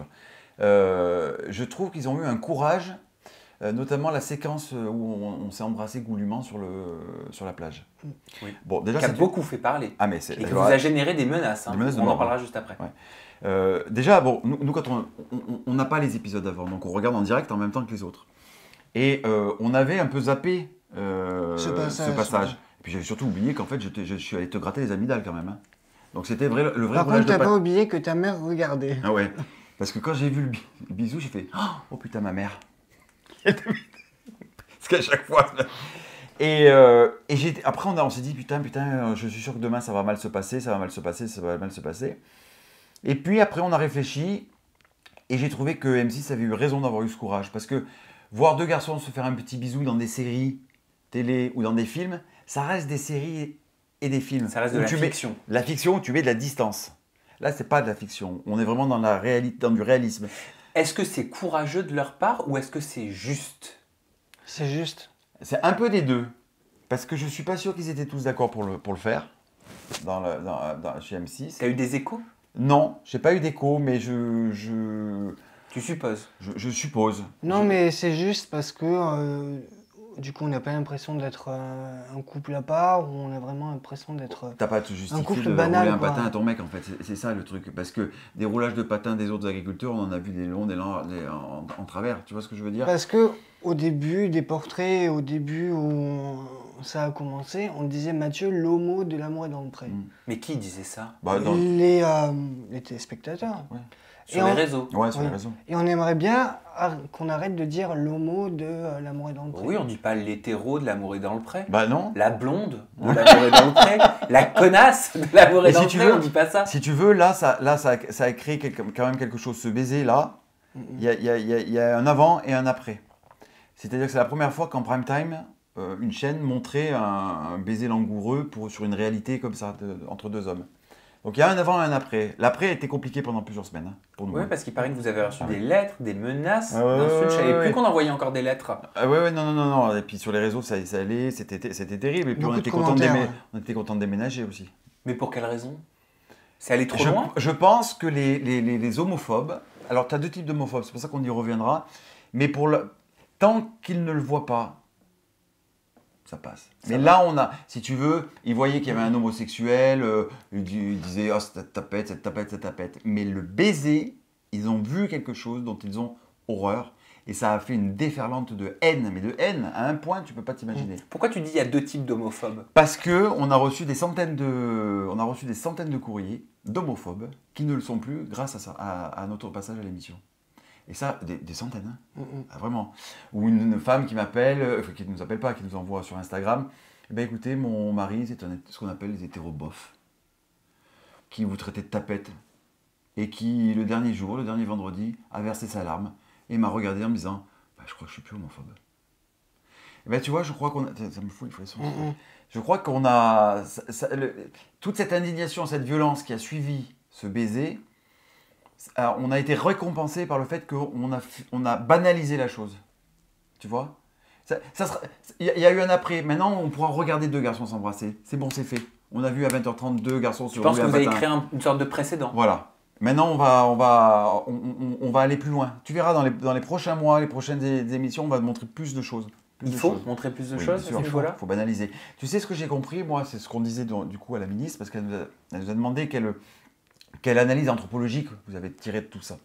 Euh, je trouve qu'ils ont eu un courage, euh, notamment la séquence où on, on s'est embrassé goulûment sur, le, sur la plage. Oui. Bon, déjà, Qui a c'est beaucoup fait parler. Ah, mais c'est. Et qui vous a généré des menaces. Hein. Des menaces de on en mort, parlera hein. juste après. Ouais. Euh, déjà, bon, nous, nous quand on on n'a pas les épisodes avant, donc on regarde en direct en même temps que les autres. Et euh, on avait un peu zappé euh, Ce passage, ce passage. ouais. Et puis j'avais surtout oublié qu'en fait, je, je suis allé te gratter les amygdales quand même. Hein. Donc c'était vrai, le vrai Par roulage contre, t'as de pas pat- oublié que ta mère regardait. Ah ouais. Parce que quand j'ai vu le, bi- le bisou, j'ai fait oh putain, ma mère. Parce qu'à chaque fois. Et, euh, et j'ai, après, on, a- on s'est dit putain, putain, je suis sûr que demain ça va mal se passer, ça va mal se passer, ça va mal se passer. Et puis après, on a réfléchi et j'ai trouvé que M six avait eu raison d'avoir eu ce courage. Parce que voir deux garçons se faire un petit bisou dans des séries télé ou dans des films, ça reste des séries et des films. Ça reste de où la tu mets- fiction. La fiction où tu mets de la distance. Là, c'est pas de la fiction. On est vraiment dans, la réalité, dans du réalisme. Est-ce que c'est courageux de leur part ou est-ce que c'est juste? C'est juste. C'est un peu des deux. Parce que je suis pas sûr qu'ils étaient tous d'accord pour le, pour le faire dans le, dans, dans- chez M six. T'as eu des échos? Non, j'ai pas eu d'écho, mais je, je, Tu supposes? je, je suppose. Non, Je- mais c'est juste parce que euh, du coup, on n'a pas l'impression d'être euh, un couple à part, ou on a vraiment l'impression d'être. euh, T'as pas à te justifier couple de banal, rouler un quoi. patin à ton mec, en fait. C'est- C'est ça le truc. Parce que des roulages de patins des autres agriculteurs, on en a vu des longs, des longs, des- en, en travers. Tu vois ce que je veux dire? Parce que au début des portraits, au début où ça a commencé, on disait Mathieu, l'homo de l'amour est dans le pré. Mm. Mais qui disait ça? Bah, dans... Les, euh, les téléspectateurs. Ouais. Sur Et les on- réseaux? Ouais, sur Oui. les réseaux. Et on aimerait bien ar- qu'on arrête de dire l'homo de euh, l'amour est dans le pré. Oui, on dit pas l'hétéro de l'amour est dans le pré. Bah non. La blonde de l'amour est dans le pré. La connasse de l'amour est Et dans si le tu pré, veux- on dit pas ça. Si tu veux, là, ça, là, ça, a, ça a créé quelque- quand même quelque chose. Ce baiser là, il y a, il y a- il y a- il y a un avant et un après. C'est-à-dire que c'est la première fois qu'en prime time, euh, une chaîne montrait un, un baiser langoureux pour, sur une réalité comme ça, de- entre deux hommes. Donc il y a un avant et un après. L'après a été compliqué pendant plusieurs semaines hein, pour nous. Oui, parce qu'il paraît que vous avez reçu des lettres, des menaces, Ah ouais, d'insultes. ouais, Je savais ouais, plus ouais. qu'on envoyait encore des lettres. Ah ouais, ouais, non, non, non, non. Et puis sur les réseaux, ça, ça allait, c'était c'était terrible. Et puis on Beaucoup de était, content de commentaires, démé- ouais. on était content de déménager aussi. Mais pour quelle raison? C'est allé trop Je, loin? je pense que les, les, les, les homophobes, alors tu as deux types d'homophobes, c'est pour ça qu'on y reviendra, mais pour le, tant qu'ils ne le voient pas, ça passe. Ça mais va. là, on a, si tu veux, ils voyaient qu'il y avait un homosexuel, euh, ils, dis- ils disaient, oh, cette tapette, cette tapette, cette tapette. Mais le baiser, ils ont vu quelque chose dont ils ont horreur, et ça a fait une déferlante de haine, mais de haine, à un point, tu peux pas t'imaginer. Pourquoi tu dis il y a deux types d'homophobes? Parce que on a reçu des centaines de, on a reçu des centaines de courriers d'homophobes qui ne le sont plus grâce à, ça, à, à notre passage à l'émission. Et ça, des, des centaines, hein. Mm, mm. Ah, vraiment. Ou une, une femme qui m'appelle, euh, enfin, qui ne nous appelle pas, qui nous envoie sur Instagram. Eh ben écoutez, mon mari, c'est un- ce qu'on appelle les hétérobofs, qui vous traitaient de tapette et qui, le dernier jour, le dernier vendredi, a versé sa larme et m'a regardé en me disant, bah, je crois que je suis plus homophobe. Eh ben tu vois, je crois qu'on a, ça, ça me fout les frissons. Mm, mm. Je crois qu'on a ça- ça- le- toute cette indignation, cette violence qui a suivi ce baiser. Alors, on a été récompensé par le fait qu'on a, on a banalisé la chose. Tu vois ça, ça sera- Il y, a- il y a eu un après. Maintenant, on pourra regarder deux garçons s'embrasser. C'est bon, c'est fait. On a vu à vingt heures trente deux garçons Je sur pense rue que un vous avez matin. créé un- une sorte de précédent. Voilà. Maintenant, on va, on, va, on, on- on va aller plus loin. Tu verras, dans les, dans les prochains mois, les prochaines é- émissions, on va te montrer plus de choses. Plus Il de faut choses. montrer plus de Oui, choses bien à sûr, ce il faut, niveau-là. faut banaliser. Tu sais ce que j'ai compris, moi, c'est ce qu'on disait du, du coup à la ministre, parce qu'elle nous, a- elle nous a demandé quelle, quelle analyse anthropologique vous avez tirée de tout ça.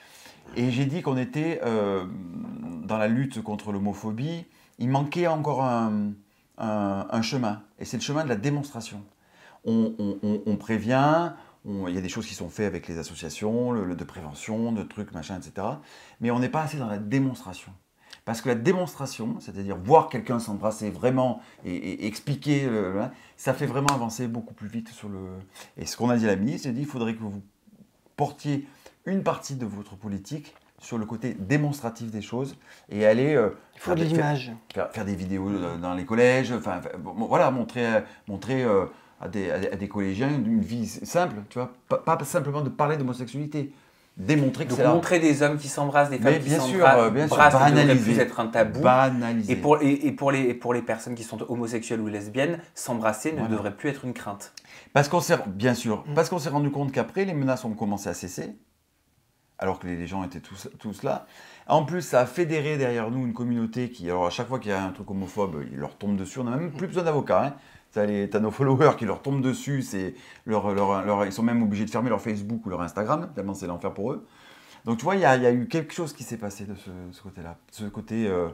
Et j'ai dit qu'on était euh, dans la lutte contre l'homophobie, il manquait encore un, un- un chemin, et c'est le chemin de la démonstration. On, on- on- on prévient, on- il y a des choses qui sont faites avec les associations, le- le- de prévention, de trucs, machin, et cetera. Mais on n'est pas assez dans la démonstration. Parce que la démonstration, c'est-à-dire voir quelqu'un s'embrasser vraiment et, et expliquer, le- le- ça fait vraiment avancer beaucoup plus vite sur le... Et ce qu'on a dit à la ministre, c'est dit il faudrait que vous portiez une partie de votre politique sur le côté démonstratif des choses et aller euh, Il faut de faire, l'image. faire- faire des vidéos euh, dans les collèges, enfin enfin, bon, voilà, montrer, euh, montrer euh, à, des, à des- à des collégiens une, une vie simple, tu vois, pas, pas simplement de parler d'homosexualité, démontrer que Donc c'est là. montrer des hommes qui s'embrassent, des femmes Mais qui bien sûr, s'embrassent, euh, bien sûr, brassent, ne devrait banaliser. plus être un tabou. Banaliser. Et pour, et, et pour, les, et pour les personnes qui sont homosexuelles ou lesbiennes, s'embrasser ne Voilà. devrait plus être une crainte. Parce qu'on s'est, bien sûr, Mm. parce qu'on s'est rendu compte qu'après, les menaces ont commencé à cesser, alors que les, les gens étaient tous, tous là. En plus, ça a fédéré derrière nous une communauté qui, alors à chaque fois qu'il y a un truc homophobe, il leur tombe dessus. On n'a même plus besoin d'avocats. Hein. T'as, les, t'as nos followers qui leur tombent dessus. C'est leur, leur, leur- ils sont même obligés de fermer leur Facebook ou leur Instagram, tellement c'est l'enfer pour eux. Donc tu vois, il y a, il y a eu quelque chose qui s'est passé de ce, ce côté-là. Ce côté euh,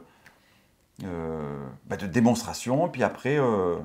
euh, bah, de démonstration, puis après, euh,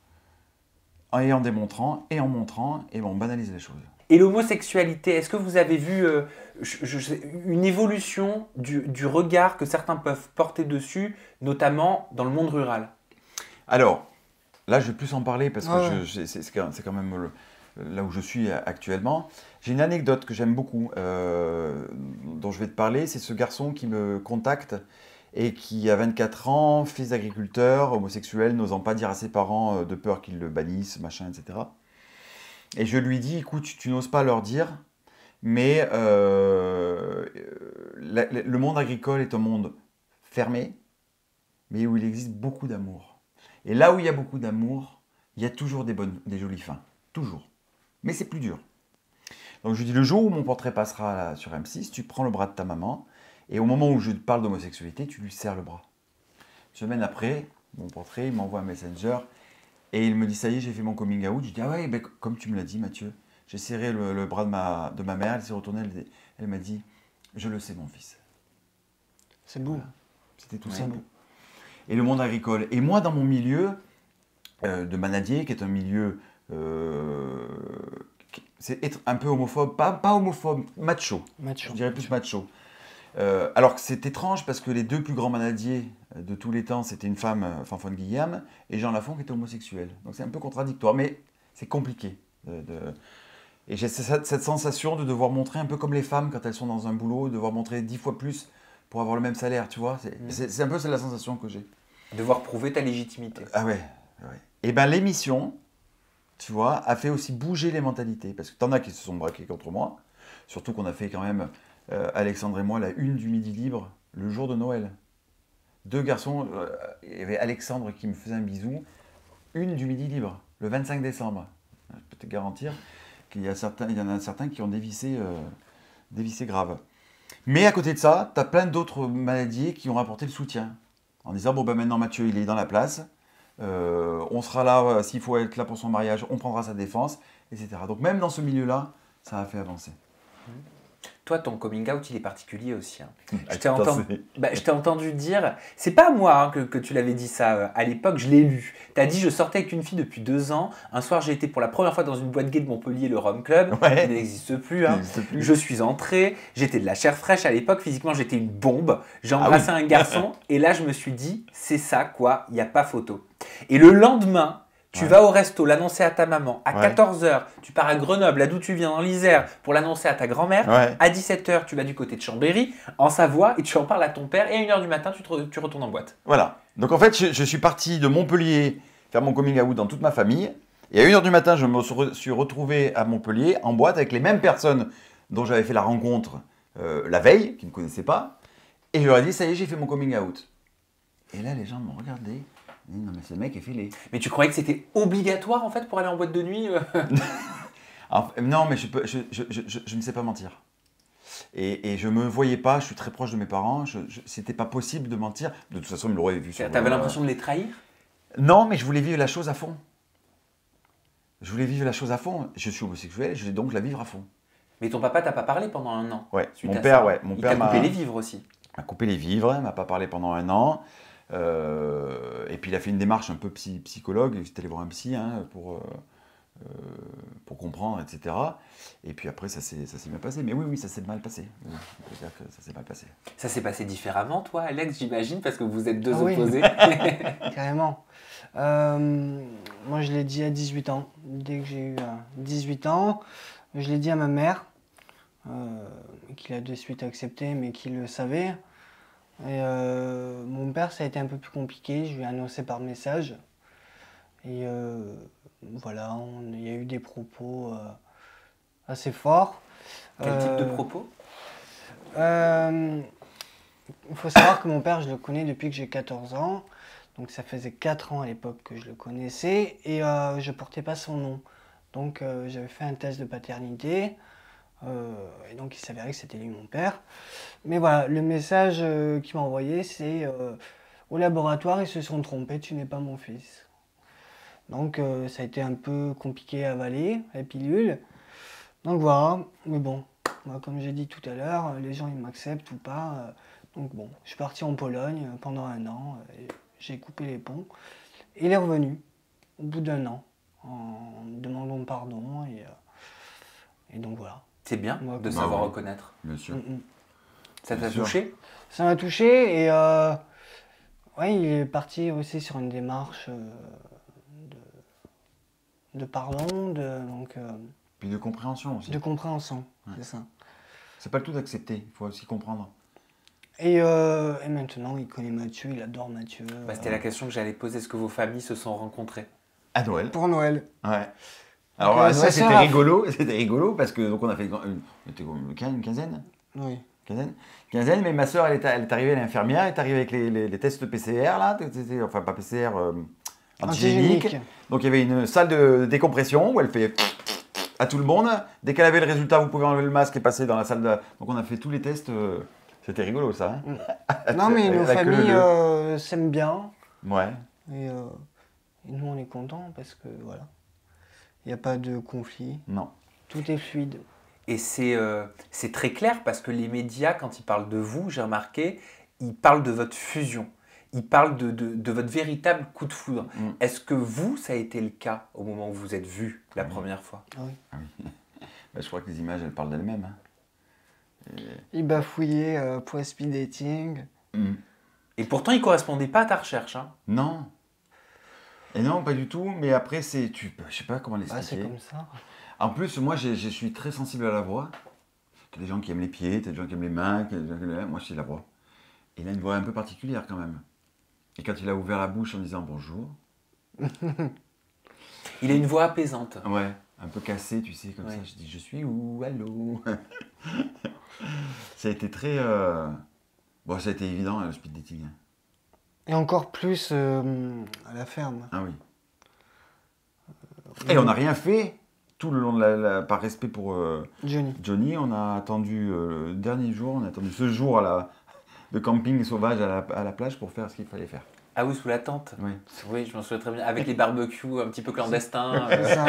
et en démontrant, et en montrant, et bon, on banalise les choses. Et l'homosexualité, est-ce que vous avez vu euh, je- je sais- une évolution du, du regard que certains peuvent porter dessus, notamment dans le monde rural? Alors, là, je vais plus en parler parce que Ouais, je- ouais. je- c'est c'est quand c'est quand même le- là où je suis actuellement. J'ai une anecdote que j'aime beaucoup, euh, dont je vais te parler. C'est ce garçon qui me contacte et qui, à vingt-quatre ans, fils d'agriculteur, homosexuel, n'osant pas dire à ses parents euh, de peur qu'ils le bannissent, machin, et cetera. Et je lui dis, écoute, tu, tu n'oses pas leur dire, mais euh, la- la- le monde agricole est un monde fermé, mais où il existe beaucoup d'amour. Et là où il y a beaucoup d'amour, il y a toujours des, bonnes, des jolies fins. Toujours. Mais c'est plus dur. Donc je lui dis, le jour où mon portrait passera là, sur M six, tu prends le bras de ta maman, et au moment où je te parle d'homosexualité, tu lui serres le bras. Une semaine après, mon portrait, il m'envoie un messenger, et il me dit, ça y est, j'ai fait mon coming out. Je dis, ah ouais, ben, comme tu me l'as dit, Mathieu, j'ai serré le, le bras de ma, de ma mère, elle s'est retournée, elle, elle m'a dit, je le sais, mon fils. C'est beau. C'était tout Ouais. simple. Et le monde agricole. Et moi, dans mon milieu euh, de manadier, qui est un milieu, euh, qui- c'est être un peu homophobe, pas, pas homophobe, macho. Macho. Je dirais plus macho. Euh, alors que c'est étrange parce que les deux plus grands manadiers de tous les temps, c'était une femme, euh, Fanfone Guillaume, et Jean Lafont qui était homosexuel. Donc c'est un peu contradictoire, mais c'est compliqué. de- de- Et j'ai cette, cette sensation de devoir montrer un peu comme les femmes quand elles sont dans un boulot, de devoir montrer dix fois plus pour avoir le même salaire, tu vois. C'est Mm. c'est- c'est un peu c'est la sensation que j'ai. Devoir prouver ta légitimité. Ah ouais, ouais. Et bien l'émission, tu vois, a fait aussi bouger les mentalités. Parce que t'en as qui se sont braqués contre moi. Surtout qu'on a fait quand même, euh, Alexandre et moi, la une du Midi Libre, le jour de Noël. Deux garçons, euh, il y avait Alexandre qui me faisait un bisou, une du Midi Libre, le vingt-cinq décembre. Je peux te garantir qu'il y, a certains, il y en a certains qui ont dévissé, euh, dévissé grave. Mais à côté de ça, tu as plein d'autres maladies qui ont apporté le soutien. En disant, bon ben maintenant Mathieu, il est dans la place, euh, on sera là, euh, s'il faut être là pour son mariage, on prendra sa défense, et cetera. Donc même dans ce milieu-là, ça a fait avancer. Toi, ton coming out, il est particulier aussi. Hein. Ah, Je t'ai entendu, bah, je t'ai entendu dire, c'est pas moi hein, que, que tu l'avais dit ça euh, à l'époque, je l'ai lu. Tu as dit, je sortais avec une fille depuis deux ans. Un soir, j'ai été pour la première fois dans une boîte gay de Montpellier, le Rome Club, Ouais. qui n'existe plus, hein. n'existe plus. Je suis entré, j'étais de la chair fraîche à l'époque, physiquement, j'étais une bombe. J'ai Ah embrassé oui. un garçon et là, je me suis dit, c'est ça, quoi, il n'y a pas photo. Et le lendemain, tu Ouais. vas au resto l'annoncer à ta maman. À Ouais. quatorze heures, tu pars à Grenoble, là d'où tu viens, dans l'Isère, pour l'annoncer à ta grand-mère. Ouais. À dix-sept heures, tu vas du côté de Chambéry, en Savoie, et tu en parles à ton père. Et à une heure du matin, tu, te re- tu retournes en boîte. Voilà. Donc en fait, je, je suis parti de Montpellier faire mon coming out dans toute ma famille. Et à une heure du matin, je me suis retrouvé à Montpellier en boîte avec les mêmes personnes dont j'avais fait la rencontre euh, la veille, qui ne me connaissaient pas. Et je leur ai dit, ça y est, j'ai fait mon coming out. Et là, les gens m'ont regardé. Ils m'ont dit, non mais ce mec est fêlé. Mais tu croyais que c'était obligatoire en fait pour aller en boîte de nuit euh Alors, non, mais je, peux, je, je, je, je- je ne sais pas mentir. Et, et je ne me voyais pas, je suis très proche de mes parents, je, je, c'était pas possible de mentir. De toute façon, ils l'auraient vu sur T'avais euh, l'impression de les trahir? Non, mais je voulais vivre la chose à fond. Je voulais vivre la chose à fond. Je suis homosexuel, je vais donc la vivre à fond. Mais ton papa t'a pas parlé pendant un an. Ouais, suite mon à père, ça. ouais, mon Il père t'a m'a coupé les vivres aussi. m'a coupé les vivres, il m'a pas parlé pendant un an. Euh, et puis il a fait une démarche un peu psy- psychologue, j'étais allé voir un psy hein, pour, euh, euh, pour comprendre, et cetera. Et puis après, ça s'est ça s'est bien passé. Mais oui, oui, ça s'est mal passé. Oui, on peut dire que ça s'est mal passé. Ça s'est passé différemment, toi, Alex, j'imagine, parce que vous êtes deux Ah oui. opposés. Carrément. Euh, moi, je l'ai dit à dix-huit ans. Dès que j'ai eu euh, dix-huit ans, je l'ai dit à ma mère, euh, qui l'a de suite accepté, mais qui le savait. Et euh, mon père, ça a été un peu plus compliqué. Je lui ai annoncé par message. Et euh, voilà, on- il y a eu des propos euh, assez forts. Quel type de Euh, propos? euh, Il faut savoir que mon père, je le connais depuis que j'ai quatorze ans. Donc ça faisait quatre ans à l'époque que je le connaissais et euh, je portais pas son nom. Donc euh, j'avais fait un test de paternité euh, et donc il s'avérait que c'était lui mon père. Mais voilà, le message euh, qu'il m'a envoyé c'est euh, au laboratoire ils se sont trompés, tu n'es pas mon fils. Donc euh, ça a été un peu compliqué à avaler, la pilule. Donc voilà, mais bon, moi, comme j'ai dit tout à l'heure, les gens ils m'acceptent ou pas. euh, donc bon, je suis parti en Pologne euh, pendant un an, euh, et j'ai coupé les ponts. Et il est revenu au bout d'un an en me demandant pardon et, euh, et donc voilà. C'est bien Moi, de comme- savoir Bah oui. reconnaître. Bien sûr. Mm, mm. Ça t'a Bien sûr. touché? Ça m'a touché et euh, ouais, il est parti aussi sur une démarche euh, de, de pardon, de, donc, euh, Puis de compréhension aussi. de compréhension, Ouais. c'est ça. C'est pas le tout d'accepter, il faut aussi comprendre. Et, euh, et maintenant, il connaît Mathieu, il adore Mathieu. Bah, C'était euh, la question que j'allais poser. Est-ce que vos familles se sont rencontrées? À Noël. Pour Noël. Ouais. Alors euh, à ça Noël, sert c'était à- rigolo, c'était rigolo parce que donc on a fait une, on était comme une quin- une quinzaine, Oui. quinzaine, quinzaine, mais ma soeur elle est, elle est arrivée, elle est infirmière, elle est arrivée avec les, les- les tests P C R là, c'était- enfin pas P C R, euh, antigénique. Antigénique. Donc il y avait une salle de décompression où elle fait à tout le monde. Dès qu'elle avait le résultat, vous pouvez enlever le masque et passer dans la salle de... Donc on a fait tous les tests. euh, C'était rigolo ça. Hein Non, mais nos La queue familles leu. euh, s'aiment bien. Ouais. Et, euh, et nous, on est contents parce que voilà. Il n'y a pas de conflit. Non. Tout est fluide. Et c'est euh, c'est très clair parce que les médias, quand ils parlent de vous, j'ai remarqué, ils parlent de votre fusion. Ils parlent de, de, de votre véritable coup de foudre. Mm. Est-ce que vous, ça a été le cas au moment où vous êtes vus la Oui. première fois? Ah oui. Bah, je crois que les images elles parlent d'elles-mêmes. Hein. Il bafouillait euh, pour speed dating. Mm. Et pourtant, ils ne correspondaient pas à ta recherche. Hein. Non. Et non, pas du tout. Mais après, c'est, tu, je sais pas comment Ah, c'est l'expliquer. comme ça. En plus, moi, j'ai- je suis très sensible à la voix. Il y a des gens qui aiment les pieds, il y a des gens qui aiment les mains, il y a des gens qui aiment... moi, c'est la voix. Et il a une voix un peu particulière quand même. Et quand il a ouvert la bouche en disant bonjour, Il a une voix apaisante. Ouais, un peu cassé, tu sais, comme Ouais. ça. Je dis, je suis où? Allô? Ça a été très... euh, Bon, ça a été évident, hein, le speed dating. Et encore plus euh, à la ferme. Ah oui. Et on n'a rien fait tout le long de la... la- Par respect pour euh, Johnny. Johnny, on a attendu euh, le dernier jour, on a attendu ce jour à la... de camping sauvage à la, à la plage pour faire ce qu'il fallait faire. Ah oui, sous la tente. Oui. Oui, je m'en souviens très bien. Avec les barbecues un petit peu clandestins. euh. C'est ça.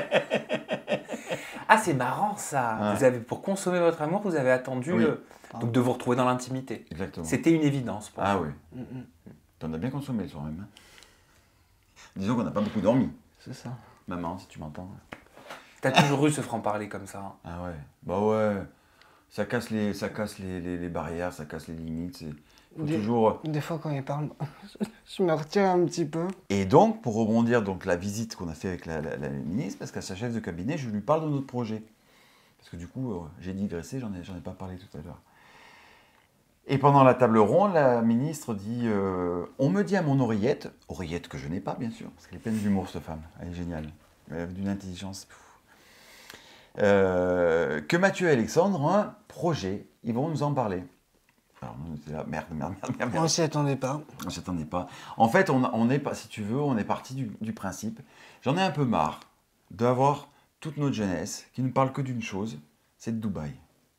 Ah, c'est marrant ça. Ouais. Vous avez, pour consommer votre amour, vous avez attendu Oui. euh, donc de vous retrouver dans l'intimité. Exactement. C'était une évidence pour Ah vous. oui. Mm, mm. T'en as bien consommé le soir même. hein. Disons qu'on n'a pas beaucoup dormi. C'est ça. Maman, si tu m'entends. T'as toujours eu ce franc-parler comme ça. hein. Ah ouais. Bah ouais. Ça casse les, ça casse les, les, les barrières, ça casse les limites. C'est faut Des, toujours. des fois, quand il parle, je me retire un petit peu. Et donc, pour rebondir, donc la visite qu'on a fait avec la, la, la ministre, parce qu'à sa chef de cabinet, je lui parle de notre projet. Parce que du coup, euh, j'ai digressé, j'en ai, j'en ai pas parlé tout à l'heure. Et pendant la table ronde, la ministre dit euh, on me dit à mon oreillette, oreillette que je n'ai pas, bien sûr, parce qu'elle est pleine d'humour, cette femme, elle est géniale, elle a d'une intelligence. pff. Euh, que Mathieu et Alexandre ont un projet, ils vont nous en parler. Alors, nous, on était là, merde, merde, merde, merde, On merde. s'y attendait pas. On s'y attendait pas. En fait, on, on est, pas- si tu veux, on est parti du, du principe. J'en ai un peu marre d'avoir toute notre jeunesse qui ne parle que d'une chose, c'est de Dubaï.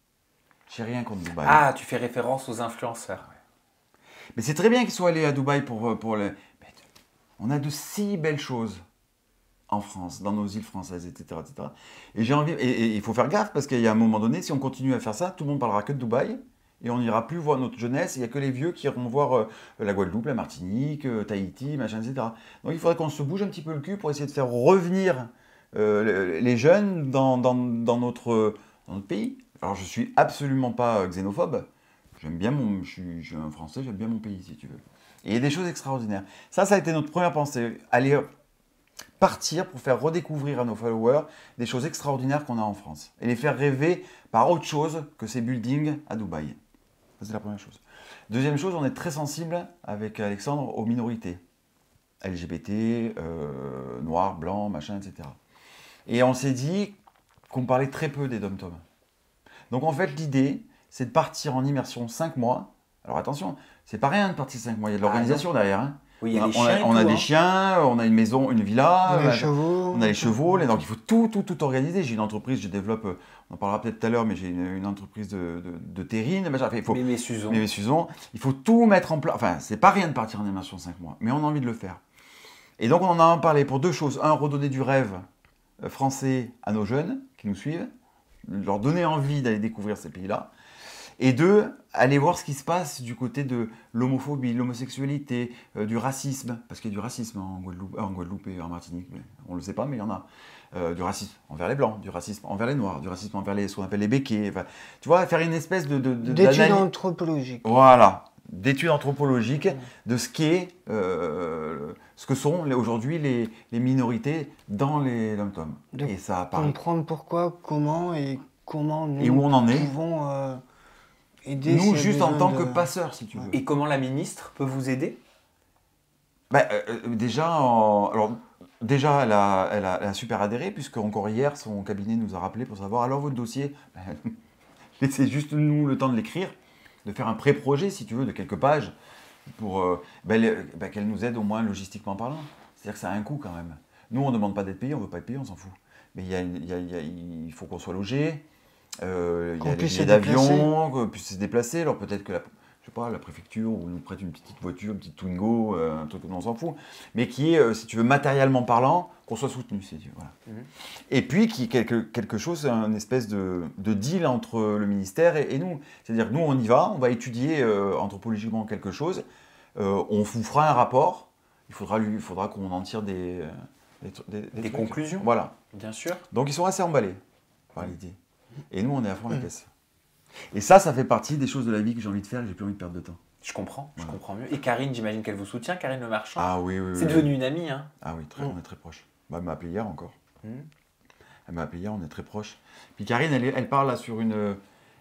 J'ai rien contre Dubaï. Ah, tu fais référence aux influenceurs. Mais c'est très bien qu'ils soient allés à Dubaï pour, pour le... Mais on a de si belles choses en France, dans nos îles françaises, et cetera, et cetera. Et j'ai envie... Et, et il faut faire gaffe, parce qu'il y a un moment donné, si on continue à faire ça, tout le monde parlera que de Dubaï, et on n'ira plus voir notre jeunesse, il n'y a que les vieux qui iront voir euh, la Guadeloupe, la Martinique, euh, Tahiti, machin, et cetera. Donc il faudrait qu'on se bouge un petit peu le cul pour essayer de faire revenir euh, les jeunes dans, dans, dans, notre, dans notre pays. Alors je suis absolument pas euh, xénophobe, j'aime bien mon... Je suis, je suis un Français, j'aime bien mon pays, si tu veux. Et il y a des choses extraordinaires. Ça, ça a été notre première pensée, aller partir pour faire redécouvrir à nos followers des choses extraordinaires qu'on a en France. Et les faire rêver par autre chose que ces buildings à Dubaï. Ça, c'est la première chose. Deuxième chose, on est très sensible avec Alexandre aux minorités. L G B T, euh, noirs, blancs, machin, et cetera. Et on s'est dit qu'on parlait très peu des dom-toms. Donc en fait, l'idée, c'est de partir en immersion cinq mois. Alors attention, c'est pas rien de partir cinq mois, il y a de l'organisation derrière. Hein. Oui, il y a On a, les on a- chiens et on a tout, des hein. chiens, on a une maison, une villa, On a les euh, chevaux. on a les chevaux, les- donc il faut tout, tout, tout organiser. J'ai une entreprise, je développe, euh, on en parlera peut-être tout à l'heure, mais j'ai une, une entreprise de, de, de terrine, machin. Enfin, il faut, Mémé Suzon. Mémé Suzon, il faut tout mettre en place. Enfin, c'est pas rien de partir en immersion cinq mois, mais on a envie de le faire. Et donc on en a parlé pour deux choses. Un, redonner du rêve euh, français à nos jeunes qui nous suivent, leur donner envie d'aller découvrir ces pays-là. Et deux, aller voir ce qui se passe du côté de l'homophobie, l'homosexualité, euh, du racisme, parce qu'il y a du racisme en Guadeloupe, euh, en Guadeloupe et en Martinique, mais on ne le sait pas, mais il y en a. Euh, du racisme envers les blancs, du racisme envers les noirs, du racisme envers les, ce qu'on appelle les béquets. Enfin, tu vois, faire une espèce de... de, de D'études d'analyse- anthropologiques. Voilà, d'études anthropologiques de ce qu'est, euh, ce que sont les- aujourd'hui les, les minorités dans les dom-toms. De Et ça apparaît. Comprendre pourquoi, comment et comment nous Et où on en est. pouvons euh, aider. Nous, s'il y a juste en besoin tant de- que passeurs, si tu veux. Et comment la ministre peut vous aider? Bah, euh, euh, déjà, en- alors, déjà elle, a, elle, a, elle a super adhéré, puisque encore hier, son cabinet nous a rappelé pour savoir, alors votre dossier, bah, laissez juste nous le temps de l'écrire, de faire un pré-projet, si tu veux, de quelques pages, pour euh, bah, les- bah, qu'elle nous aide au moins logistiquement parlant. C'est-à-dire que ça a un coût quand même. Nous, on ne demande pas d'être payé, on ne veut pas être payé, on s'en fout. Mais il, y a une- il, y a- il y a- il faut qu'on soit logé, euh, il y Qu'on a les puisse billets se déplacer. d'avion, qu'on puisse se déplacer. Alors peut-être que la, je sais pas, la préfecture ou nous prête une petite voiture, une petite Twingo, euh, un truc dont on s'en fout, mais qui est, euh, si tu veux, matériellement parlant, qu'on soit soutenu. Si tu veux, voilà. Mhm. Et puis qui est quelque, quelque chose, un espèce de, de deal entre le ministère et, et nous. C'est-à-dire que nous, on y va, on va étudier euh, anthropologiquement quelque chose, euh, on vous fera un rapport, il faudra, lui- il faudra qu'on en tire des, euh, des, tru- des- des Des trucs. conclusions. Voilà. Bien sûr. Donc ils sont assez emballés par l'idée. Et nous, on est à fond la caisse. Et ça, ça fait partie des choses de la vie que j'ai envie de faire et que j'ai plus envie de perdre de temps. Je comprends, je Voilà. comprends mieux. Et Karine, j'imagine qu'elle vous soutient, Karine Le Marchand. Ah oui, oui, oui. C'est oui. devenu une amie, hein. Ah oui, très, Mm. on est très proches. Bah, elle m'a appelé hier encore. Mhm. Elle m'a appelé hier, on est très proches. Puis Karine, elle, est- elle parle là sur une... euh,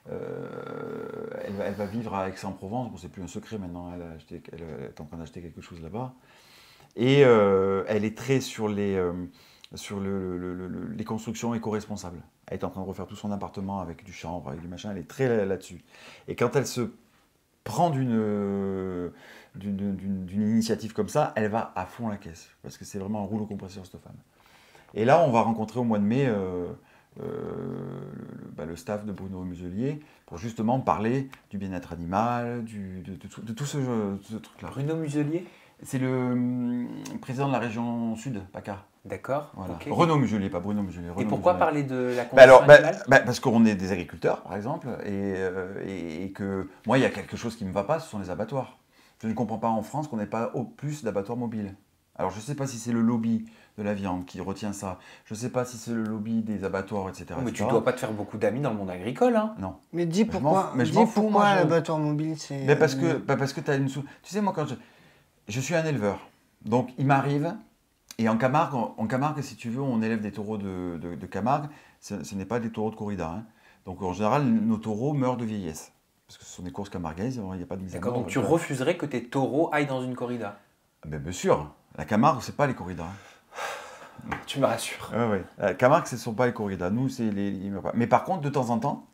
elle, va- elle va vivre à Aix-en-Provence, bon, c'est plus un secret maintenant, elle, a acheté, elle est en train d'acheter quelque chose là-bas. Et euh, elle est très sur les, euh, sur le, le- le- le- les constructions éco-responsables. Elle est en train de refaire tout son appartement avec du chanvre, avec du machin, elle est très là- là-dessus. Et quand elle se prend d'une euh, d'une- d'une- d'une initiative comme ça, elle va à fond la caisse. Parce que c'est vraiment un rouleau compresseur, cette femme. Et là, on va rencontrer au mois de mai euh, euh, le, bah, le staff de Bruno Muselier pour justement parler du bien-être animal, du, de, de tout, de tout ce, ce truc-là. Bruno Muselier? C'est le hum, président de la région Sud, PACA. D'accord. Voilà. ok. Renaud Muselier, pas Bruno Muselier. Et Renaud pourquoi Muselier. parler de la Bah condition alors, bah, animale? bah, parce qu'on est des agriculteurs, par exemple, et, euh, et, et que moi, il y a quelque chose qui ne me va pas, ce sont les abattoirs. Je ne comprends pas en France qu'on n'ait pas au plus d'abattoirs mobiles. Alors, je ne sais pas si c'est le lobby de la viande qui retient ça. Je ne sais pas si c'est le lobby des abattoirs, et cetera. Mais tu et cetera. dois pas te faire beaucoup d'amis dans le monde agricole, hein? Non. Mais dis Je m'en pourquoi, fous- mais je dis m'en fous, pourquoi moi, je- l'abattoir mobile, c'est... Mais parce que, euh, bah parce que tu as une sou... Tu sais, moi, quand je, je suis un éleveur, donc il m'arrive, et en Camargue, en, en Camargue, si tu veux, on élève des taureaux de, de, de Camargue, ce, ce n'est pas des taureaux de corrida. Hein. Donc en général, nos taureaux meurent de vieillesse. Parce que ce sont des courses camarguaises, il n'y a pas de mise à D'accord, mort. donc tu voilà. refuserais que tes taureaux aillent dans une corrida? Ah ben, bien sûr, la Camargue, c'est pas les corridas. Hein. Tu me rassures. Ouais, ouais. La Camargue, ce ne sont pas les corridas. Nous, c'est les, les- Mais par contre, de temps en temps,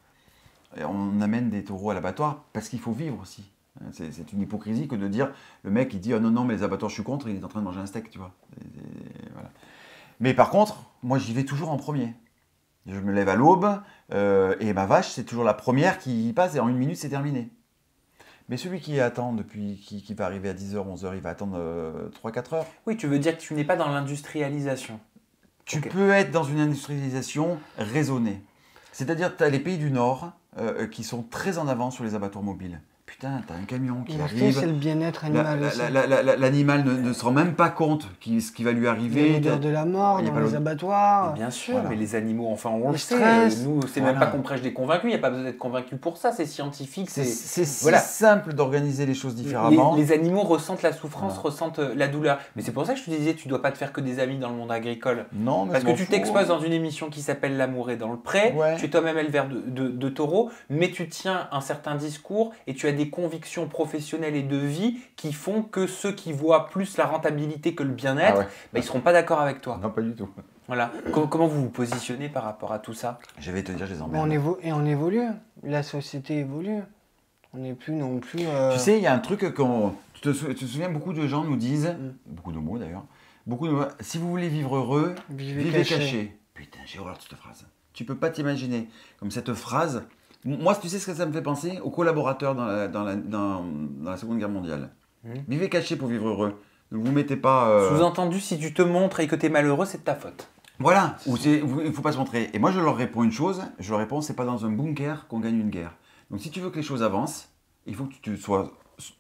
on amène des taureaux à l'abattoir parce qu'il faut vivre aussi. C'est c'est une hypocrisie que de dire, le mec il dit, oh non, non, mais les abattoirs, je suis contre, il est en train de manger un steak, tu vois. Et- et voilà. Mais par contre, moi j'y vais toujours en premier. Je me lève à l'aube, euh, et ma vache, c'est toujours la première qui y passe, et en une minute, c'est terminé. Mais celui qui attend depuis, qui, qui va arriver à dix heures, onze heures, il va attendre euh, trois quatre heures. Oui, tu veux dire que tu n'es pas dans l'industrialisation. Tu Ok. peux être dans une industrialisation raisonnée. C'est-à-dire que tu as les pays du Nord euh, qui sont très en avance sur les abattoirs mobiles. Putain, tu as un camion qui Le fait, arrive. c'est le bien-être La- animal la- aussi. la- la- la- L'animal ne, ne se rend même pas compte qui, ce qui va lui Il y a arriver. l'odeur de la mort Il y a dans pas les l'odeur- Mais abattoirs. bien sûr, Voilà. mais les animaux, enfin, on le Le sait. stress. Nous, c'est même Voilà. pas qu'on prêche des convaincus, il n'y a pas besoin d'être convaincu pour ça, c'est scientifique. C'est C'est c'est si voilà. simple d'organiser les choses Les, différemment. les animaux ressentent la souffrance, Voilà. ressentent euh, la douleur. Mais c'est pour ça que je te disais, tu dois pas te faire que des amis dans le monde agricole. Non, mais Parce je que m'en tu fous. t'exposes dans une émission qui s'appelle L'amour est dans le pré, Ouais. tu es toi-même éleveur de, de, de taureaux, mais tu tiens un certain discours et tu as des convictions professionnelles et de vie qui font que ceux qui voient plus la rentabilité que le bien-être, Ah ouais. bah, ils seront pas d'accord avec toi. Non, pas du tout. Voilà. Com- comment vous vous positionnez par rapport à tout ça? Je vais te dire, je les Mais on emmerde. évo- et on évolue. La société évolue. On n'est plus non plus... euh, Tu sais, il y a un truc qu'on. Tu te, sou- tu te souviens, beaucoup de gens nous disent, Mm. beaucoup de mots d'ailleurs, beaucoup de mots, si vous voulez vivre heureux, Vivez vivez caché. caché. Putain, j'ai horreur de cette phrase. Tu peux pas t'imaginer comme cette phrase. Moi, tu sais ce que ça me fait penser? Aux collaborateurs dans la, dans la, dans, dans la Seconde Guerre mondiale. Mm. Vivez caché pour vivre heureux. Ne vous mettez pas. euh, Sous-entendu, si tu te montres et que tu es malheureux, c'est de ta faute. Voilà, ou c'est- vous- il ne faut pas se montrer. Et moi, je leur réponds une chose, je leur réponds, c'est pas dans un bunker qu'on gagne une guerre. Donc si tu veux que les choses avancent, il faut que tu sois s-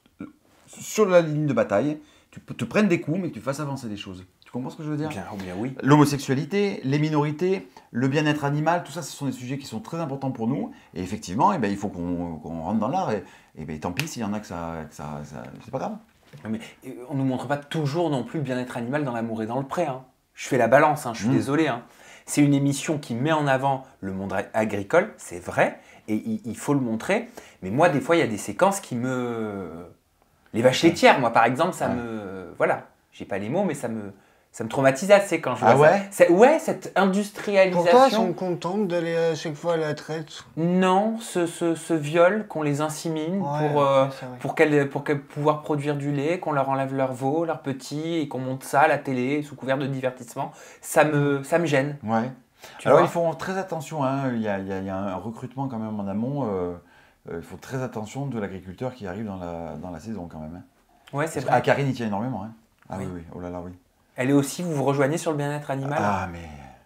sur la ligne de bataille, tu peux te prennes des coups, mais que tu fasses avancer les choses. Tu comprends ce que je veux dire? Bien, ou bien oui. L'homosexualité, les minorités, le bien-être animal, tout ça, ce sont des sujets qui sont très importants pour nous. Et effectivement, eh ben, il faut qu'on qu'on rentre dans l'art. Et, et ben, tant pis s'il y en a que ça... Que ça, ça- c'est pas grave. Mais euh, on ne nous montre pas toujours non plus le bien-être animal dans L'amour et dans le pré. Hein. Je fais la balance, hein, je suis Mm. désolé. Hein. C'est une émission qui met en avant le monde a- agricole, c'est vrai, et il, il faut le montrer. Mais moi, des fois, il y a des séquences qui me... Les vaches laitières, moi, par exemple, ça Ouais. me... Voilà, j'ai pas les mots, mais ça me... Ça me traumatise assez quand je vois Ah ça. ouais C'est- Ouais, cette Pour toi, ils industrialisation. sont contents d'aller à chaque fois à la traite. Non, ce, ce, ce viol, qu'on les insémine Ouais, pour, euh, ouais, c'est vrai. pour qu'elles pour qu'elles pouvoir produire du lait, qu'on leur enlève leurs veaux, leurs petits, et qu'on monte ça à la télé sous couvert de divertissement, ça me, ça me gêne. Ouais. Tu Alors vois ils font très attention, hein. il, y a, il y a- il y a un recrutement quand même en amont, euh, euh, il faut très attention de l'agriculteur qui arrive dans la, dans la saison quand même. Hein. Ouais, c'est Parce- vrai. Ah, Karine y tient énormément. Hein. Ah oui. Oui. oui, oh là là, oui. Elle est aussi, vous vous rejoignez sur le bien-être animal? Ah mais...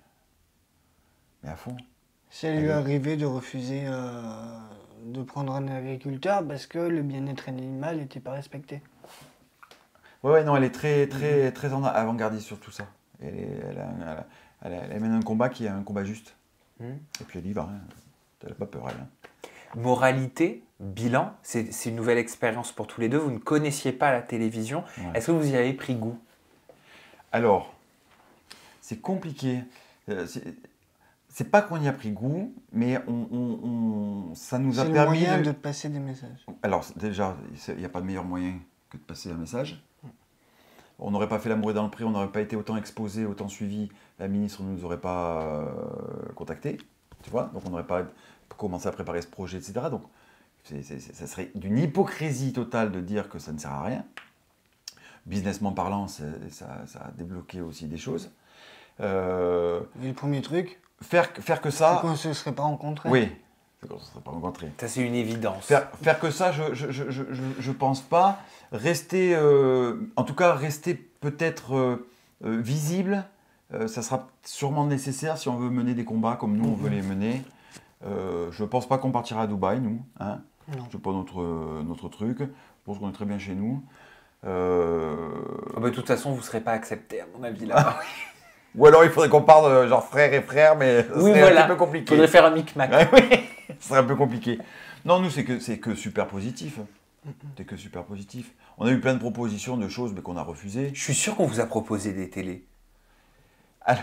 Mais à fond. Si elle lui est Elle- arrivé de refuser euh, de prendre un agriculteur parce que le bien-être animal n'était pas respecté. Ouais, ouais, non, elle est très, très, très en avant-gardiste sur tout ça. Elle, est- elle, a- elle a- elle a- elle mène un combat qui est un combat juste. Hmm. Et puis elle y va, hein. Elle n'a pas peur, elle. Hein. Moralité, bilan, c'est c'est une nouvelle expérience pour tous les deux. Vous ne connaissiez pas la télévision. Ouais. Est-ce que vous y avez pris goût? Alors, c'est compliqué. Euh, c'est- C'est pas qu'on y a pris goût, mais on, on- on- ça nous a C'est le permis moyen de... de passer des messages. Alors, c'est- déjà, il n'y a pas de meilleur moyen que de passer un message. on n'aurait pas fait l'amour est dans le pré, on n'aurait pas été autant exposé, autant suivi, la ministre ne nous aurait pas euh, contacté, tu vois, donc on n'aurait pas commencé à préparer ce projet, et cetera. Donc c'est, c'est, ça serait d'une hypocrisie totale de dire que ça ne sert à rien. Businessment parlant, ça, ça a débloqué aussi des choses. Euh, Et le premier truc, faire, faire que ça... c'est qu'on ne se serait pas rencontrés. Oui, c'est qu'on ne se serait pas rencontrés. Ça, c'est une évidence. Faire, faire que ça, je je, je, je, je pense pas. Rester, euh, en tout cas, rester peut-être euh, euh, visible, euh, ça sera sûrement nécessaire si on veut mener des combats comme nous, on veut les mener. Euh, je ne pense pas qu'on partira à Dubaï, nous. Hein. C'est pas notre, notre truc. Je pense qu'on est très bien chez nous. Euh... Oh bah, de toute façon, vous ne serez pas accepté, à mon avis, là. Ou alors il faudrait qu'on parle de genre frère et frère, mais ça oui, serait voilà. un peu compliqué. Il faudrait faire un micmac. Ouais, oui, ce serait un peu compliqué. Non, nous, c'est que, c'est que super positif. C'est que super positif. On a eu plein de propositions de choses, mais qu'on a refusées. Je suis sûr qu'on vous a proposé des télés. Alors,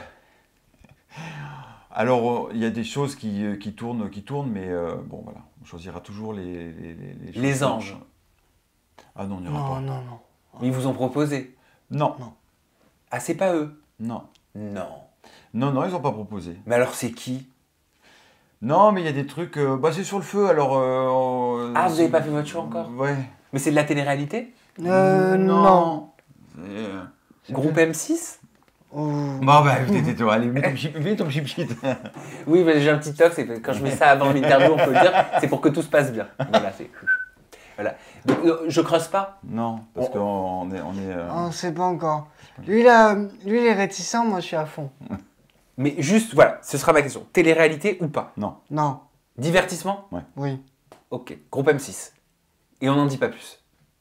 alors il y a des choses qui, qui, tournent, qui tournent, mais euh, bon, voilà. On choisira toujours les... Les, les, les, les anges. Ah non, on n'ira Non, pas. non, non. Ils vous ont proposé? Non. Non. Ah, c'est pas eux? Non. Non. Non, non, ils n'ont pas proposé. Mais alors, c'est qui? Non, mais il y a des trucs... Euh, bah, c'est sur le feu, alors... Euh, ah, vous n'avez pas fait votre choix encore? Ouais. Mais c'est de la télé-réalité? Euh, non. Euh... Groupe M six? Oh. Bon, bah, t'es toi, allez, mets ton chip, mets ton chip shit. Oui, mais j'ai un petit toc, c'est que quand je mets ça avant l'interview, on peut le dire, c'est pour que tout se passe bien. Voilà, c'est... Voilà. Donc, je creuse pas? Non, parce On- qu'on est... On est euh, On ne sait pas encore. Lui, là, lui, il est réticent, moi, je suis à fond. Mais juste, voilà, ce sera ma question. Télé-réalité ou pas? Non. Non. Divertissement? Oui. Ok. Groupe M six. Et on n'en dit pas plus.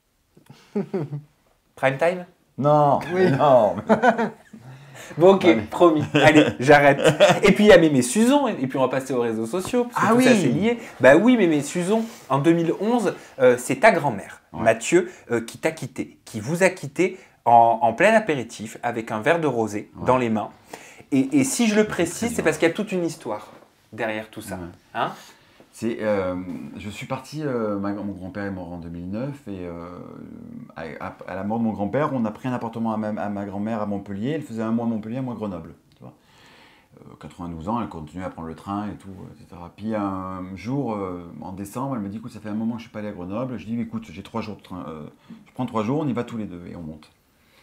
Prime time? Non, Oui. non. Bon, ok, Allez. promis. Allez, j'arrête. Et puis il y a Mémé Suzon, et puis on va passer aux réseaux sociaux, parce que Ah tout oui. ça c'est lié. Bah oui, Mémé Suzon, en deux mille onze, euh, c'est ta grand-mère, Ouais. Mathieu, euh, qui t'a quitté, qui vous a quitté en, en plein apéritif, avec un verre de rosé Ouais. dans les mains. Et, et si je le précise, bien. c'est parce qu'il y a toute une histoire derrière tout ça. Ouais. Hein? C'est, euh, je suis parti, euh, ma- mon grand-père est mort en deux mille neuf, et euh, à, à- à la mort de mon grand-père, on a pris un appartement à ma, à ma grand-mère à Montpellier. Elle faisait un mois à Montpellier, un mois à Grenoble. Tu vois. Euh, quatre-vingt-douze ans, elle continuait à prendre le train et tout, et cetera. Puis un jour, euh, en décembre, elle me dit, écoute, ça fait un moment que je ne suis pas allé à Grenoble. Je dis, écoute, j'ai trois jours de train, euh, je prends trois jours, on y va tous les deux, et on monte.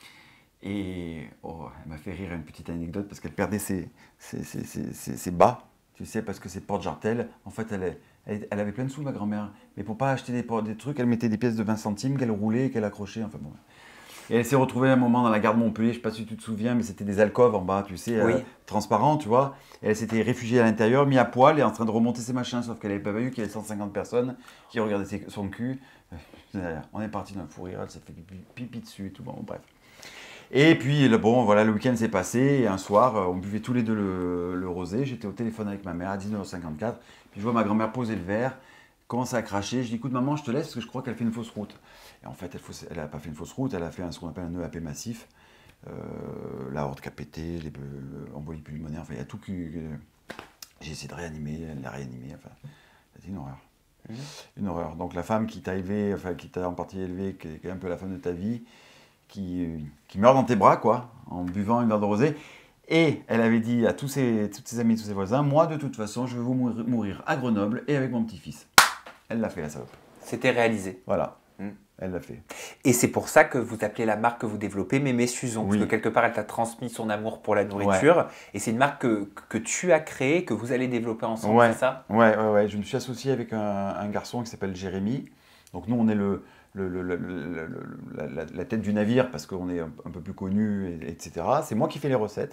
Et oh, elle m'a fait rire, une petite anecdote, parce qu'elle perdait ses, ses, ses, ses, ses- ses bas, tu sais, parce que ses porte-jartelles, en fait, elle, est- elle, elle avait plein de sous, ma grand-mère, mais pour pas acheter des, por- des trucs, elle mettait des pièces de vingt centimes qu'elle roulait et qu'elle accrochait, enfin bon. Et elle s'est retrouvée à un moment dans la gare de Montpellier, je sais pas si tu te souviens, mais c'était des alcôves en bas, tu sais, Oui. euh, transparents, tu vois. Et elle s'était réfugiée à l'intérieur, mis à poil et en train de remonter ses machins, sauf qu'elle n'avait pas vu qu'il y avait cent cinquante personnes qui regardaient ses- son cul. On est parti d'un fou rire, elle s'est fait pipi, pipi dessus et tout, bon, bref. Et puis, le, bon, voilà, le week-end s'est passé, et un soir, euh, on buvait tous les deux le, le rosé, j'étais au téléphone avec ma mère à dix-neuf heures cinquante-quatre, puis je vois ma grand-mère poser le verre, commencer à cracher, je dis, écoute maman, je te laisse parce que je crois qu'elle fait une fausse route. Et en fait, elle n'a pas fait une fausse route, elle a fait un, ce qu'on appelle un E A P massif, euh, l'aorte qui a pété, les euh, embolies pulmonaires, enfin, il y a tout qui... euh, j'ai essayé de réanimer, elle l'a réanimé, enfin, c'était une horreur. Mmh. Une horreur. Donc la femme qui t'a élevé, enfin, qui t'a en partie élevé, qui est, qui est un peu la femme de ta vie, qui, qui meurt dans tes bras, quoi, en buvant une verre de rosé. Et elle avait dit à tous ses, toutes ses amis, tous ses voisins, moi, de toute façon, je vais vous mourir, mourir à Grenoble et avec mon petit-fils. Elle l'a fait, la salope. C'était réalisé. Voilà, Mm. elle l'a fait. Et c'est pour ça que vous appelez la marque que vous développez Mémé Suzon. Oui. Parce que quelque part, elle t'a transmis son amour pour la nourriture. Et c'est une marque que, que tu as créée, que vous allez développer ensemble, Ouais. c'est ça? Ouais, ouais, ouais. Je me suis associé avec un, un garçon qui s'appelle Jérémy. Donc nous, on est le, le, le- le- le- le- la, la- la tête du navire parce qu'on est un, un peu plus connu, et- etc. C'est moi qui fais les recettes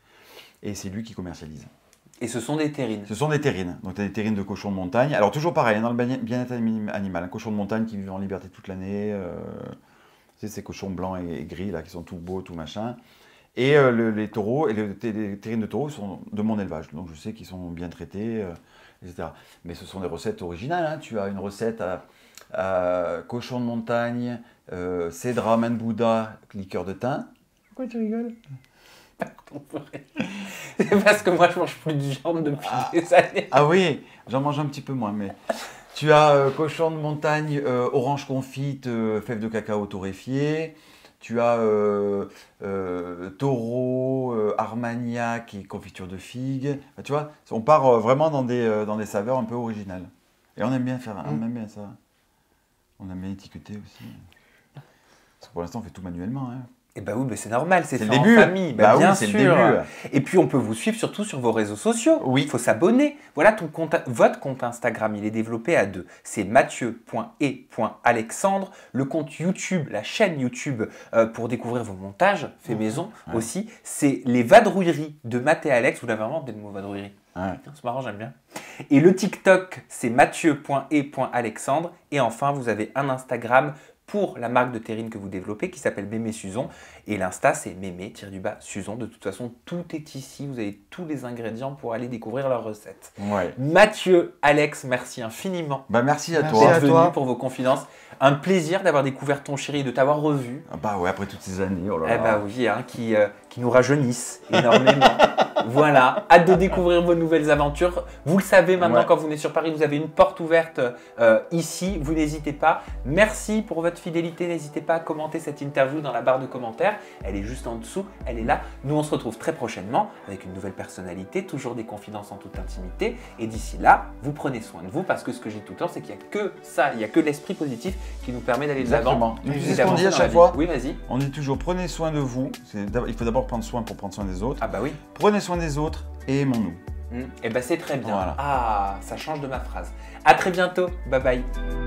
et c'est lui qui commercialise. Et ce sont des terrines. Ce sont des terrines. Donc tu as des terrines de cochons de montagne. Alors toujours pareil, hein, dans le bien- bien-être anim- animal. Un cochon de montagne qui vit en liberté toute l'année. Euh, tu sais, ces cochons blancs et, et gris là qui sont tout beaux, tout machin. Et euh, le- les taureaux, et les, les terrines de taureaux sont de mon élevage. Donc je sais qu'ils sont bien traités, euh, et cetera. Mais ce sont des recettes originales. Hein. Tu as une recette à, à cochon de montagne, euh, cédra, main de Bouddha, liqueur de thym. Pourquoi tu rigoles? C'est parce que moi, je mange plus de viande depuis des années. Ah oui, j'en mange un petit peu moins, mais tu as euh, cochon de montagne, euh, orange confite, euh, fèves de cacao torréfiées. Tu as euh, euh, Taureau, euh, Armagnac et confiture de figues. Enfin, tu vois, on part euh, vraiment dans des, euh, dans des saveurs un peu originales. Et on aime bien faire, on aime bien ça. On aime bien étiqueter aussi. Parce que pour l'instant, on fait tout manuellement. Hein. Eh ben oui, mais c'est normal, c'est C'est fait le en début. famille, ben Bah bien oui, c'est sûr. le début. Et puis on peut vous suivre surtout sur vos réseaux sociaux. Oui. Il faut s'abonner. Voilà, ton compte, votre compte Instagram, il est développé à deux. C'est mathieu point e point alexandre. Le compte YouTube, la chaîne YouTube euh, pour découvrir vos montages faits maison Ouais. aussi. C'est les vadrouilleries de Matt et Alex. Vous l'avez inventé le mot vadrouillerie. Ouais. C'est marrant, j'aime bien. Et le TikTok, c'est mathieu point e point alexandre. Et enfin, vous avez un Instagram pour la marque de terrine que vous développez qui s'appelle Mémé Suzon. Et l'Insta, c'est Mémé-Suzon. De toute façon, tout est ici. Vous avez tous les ingrédients pour aller découvrir leurs recettes. Ouais. Mathieu, Alex, merci infiniment Bah, merci à Merci toi. à d'être venu toi. pour vos confidences. Un plaisir d'avoir découvert ton chéri et de t'avoir revu. Ah bah ouais, après toutes ces années, oh là Eh là. bah oui, hein, qui, euh, qui nous rajeunissent énormément. Voilà, hâte de découvrir vos nouvelles aventures. Vous le savez maintenant, Ouais. quand vous venez sur Paris, vous avez une porte ouverte euh, ici. Vous n'hésitez pas. Merci pour votre fidélité. N'hésitez pas à commenter cette interview dans la barre de commentaires. Elle est juste en dessous, elle est là. Nous, on se retrouve très prochainement avec une nouvelle personnalité, toujours des confidences en toute intimité. Et d'ici là, vous prenez soin de vous parce que ce que je dis tout le temps, c'est qu'il n'y a que ça, il n'y a que l'esprit positif qui nous permet d'aller de l'avant. Exactement. Tu et sais ce qu'on dit d'avancer à dans chaque la fois vie. Oui, vas-y. On dit toujours prenez soin de vous. C'est d'ab- Il faut d'abord prendre soin pour prendre soin des autres. Ah bah oui. Prenez soin des autres et aimons-nous. Mm. Eh ben c'est très bien. Voilà. Ah, ça change de ma phrase. À très bientôt. Bye bye.